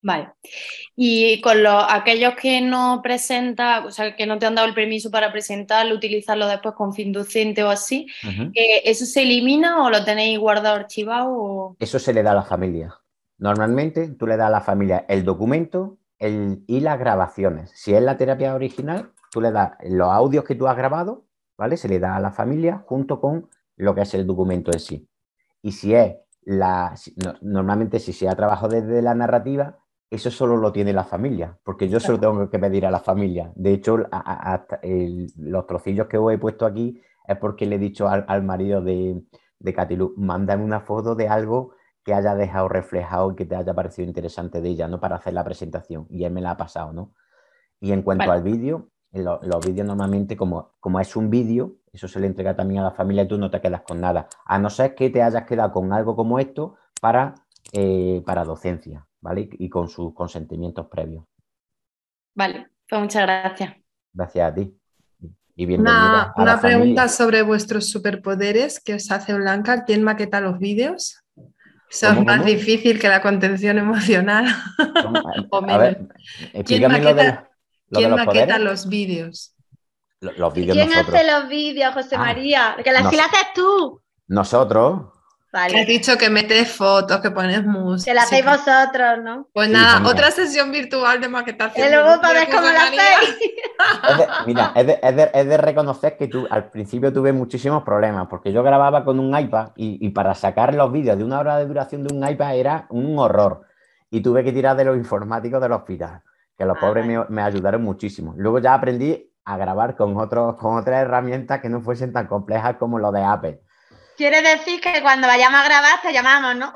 Vale. Y con los, aquellos que no presentan, o sea, que no te han dado el permiso para presentarlo, utilizarlo después con fin docente o así, uh-huh. eh, ¿eso se elimina o lo tenéis guardado, archivado? O... Eso se le da a la familia. Normalmente tú le das a la familia el documento el, y las grabaciones. Si es la terapia original, tú le das los audios que tú has grabado, ¿vale? Se le da a la familia junto con lo que es el documento en sí. Y si es la... Si, no, normalmente si se ha trabajado desde la narrativa, eso solo lo tiene la familia, porque yo se lo tengo que pedir a la familia. De hecho, a, a, a, el, los trocillos que os he puesto aquí es porque le he dicho al, al marido de, de Catilu, mándame una foto de algo que haya dejado reflejado y que te haya parecido interesante de ella, ¿no? Para hacer la presentación. Y él me la ha pasado, ¿no? Y en cuanto vale. al vídeo, lo, los vídeos normalmente, como, como es un vídeo, eso se le entrega también a la familia y tú no te quedas con nada. A no ser que te hayas quedado con algo como esto para, eh, para docencia, ¿vale? Y con sus consentimientos previos. Vale, pues muchas gracias. Gracias a ti. Y bienvenida una, a una la pregunta familia. sobre vuestros superpoderes que os hace Blanca. ¿Quién maqueta los vídeos? Eso es más ¿Cómo? difícil que la contención emocional. o a ver, ¿Quién maqueta, lo de, lo ¿quién de los maqueta poderes? los vídeos? Los, los vídeos ¿Quién nosotros. hace los vídeos, José Ah, María? Que las nos, si las haces tú. Nosotros. Vale. Has dicho que metes fotos, que pones música. Que la hacéis vosotros, ¿no? Pues sí, nada, genial. otra sesión virtual de maquetación. Y luego para ver cómo la hacéis. Es de, mira, es de, es, de, es de reconocer que tú, al principio tuve muchísimos problemas, porque yo grababa con un iPad y, y para sacar los vídeos de una hora de duración de un iPad era un horror. Y tuve que tirar de los informáticos del hospital, que los ah, pobres vale. me, me ayudaron muchísimo. Luego ya aprendí a grabar con, otros, con otras herramientas que no fuesen tan complejas como lo de Apple. Quiere decir que cuando vayamos a grabar te llamamos, ¿no?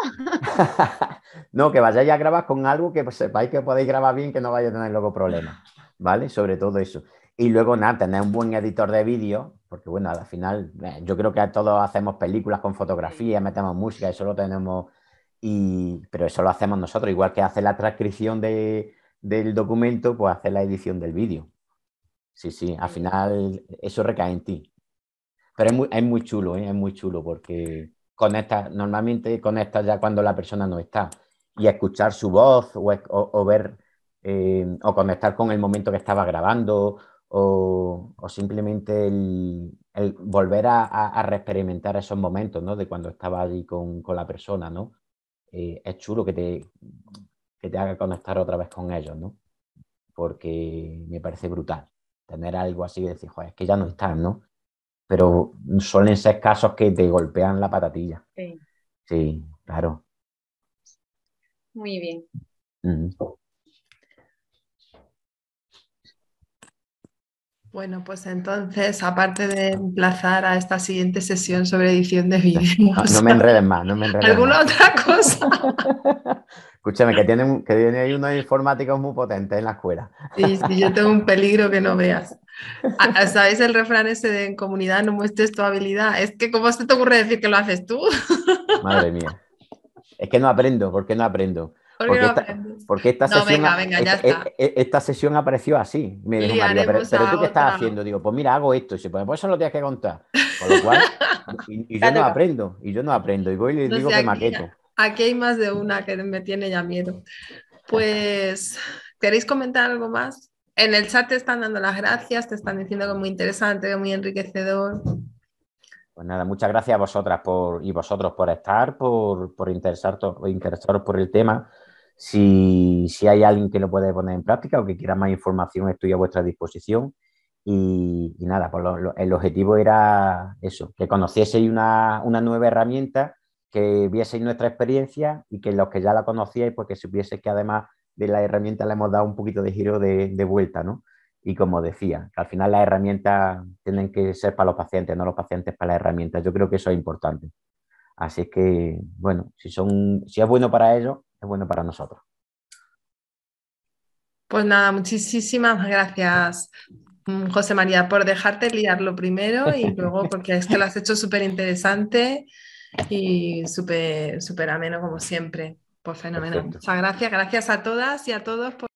No, que vayáis a grabar con algo que pues, sepáis que podéis grabar bien, que no vaya a tener luego problemas, ¿vale? Sobre todo eso. Y luego, nada, tener un buen editor de vídeo, porque bueno, al final, eh, yo creo que todos hacemos películas con fotografía, metemos música, eso lo tenemos, y... pero eso lo hacemos nosotros, igual que hacer la transcripción de, del documento, pues hacer la edición del vídeo. Sí, sí, al final eso recae en ti. Pero es muy, es muy chulo, ¿eh? Es muy chulo porque conectas, normalmente conectas ya cuando la persona no está. Y escuchar su voz o, o, o ver eh, o conectar con el momento que estaba grabando o, o simplemente el, el volver a, a, a reexperimentar esos momentos, ¿no? De cuando estaba allí con, con la persona, ¿no? Eh, es chulo que te, que te haga conectar otra vez con ellos, ¿no? Porque me parece brutal tener algo así y decir, joder, es que ya no están, ¿no? Pero suelen ser casos que te golpean la patatilla. Sí, sí claro. Muy bien. Uh-huh. Bueno, pues entonces, aparte de emplazar a esta siguiente sesión sobre edición de vídeos... No, no me enredes más, no me enredes ¿Alguna más. otra cosa? Escúchame, que tienen, que tienen ahí unos informáticos muy potentes en la escuela. Sí, sí, yo tengo un peligro que no veas. ¿Sabéis el refrán ese de en comunidad no muestres tu habilidad? Es que ¿cómo se te ocurre decir que lo haces tú? Madre mía. Es que no aprendo, ¿por qué no aprendo? ¿Por porque, no esta, porque esta no, sesión venga, venga, ya esta, está. esta sesión apareció así. Me dijo María, pero, pero tú qué estás otra. haciendo? Digo, pues mira, hago esto. Y dice, pues eso lo tienes que contar. Con lo cual, y, y yo no aprendo, y yo no aprendo. Y voy y les no digo sé, que aquí, maqueto. Aquí hay más de una que me tiene ya miedo. Pues, ¿queréis comentar algo más? En el chat te están dando las gracias, te están diciendo que es muy interesante, muy enriquecedor. Pues nada, muchas gracias a vosotras por, y vosotros por estar, por, por interesar, interesaros por el tema. Si, si hay alguien que lo puede poner en práctica o que quiera más información, estoy a vuestra disposición. Y, y nada, pues lo, lo, el objetivo era eso, que conocieseis una, una nueva herramienta, que vieseis nuestra experiencia y que los que ya la conocíais, pues que supieseis que además de la herramienta le hemos dado un poquito de giro de, de vuelta, ¿no? Y como decía, que al final las herramientas tienen que ser para los pacientes, no los pacientes para las herramientas. Yo creo que eso es importante. Así que, bueno, si, son, si es bueno para ellos, es bueno para nosotros. Pues nada, muchísimas gracias, José María, por dejarte liarlo primero y luego porque es que lo has hecho súper interesante y súper súper ameno como siempre. Pues fenomenal. Perfecto. Muchas gracias. Gracias a todas y a todos por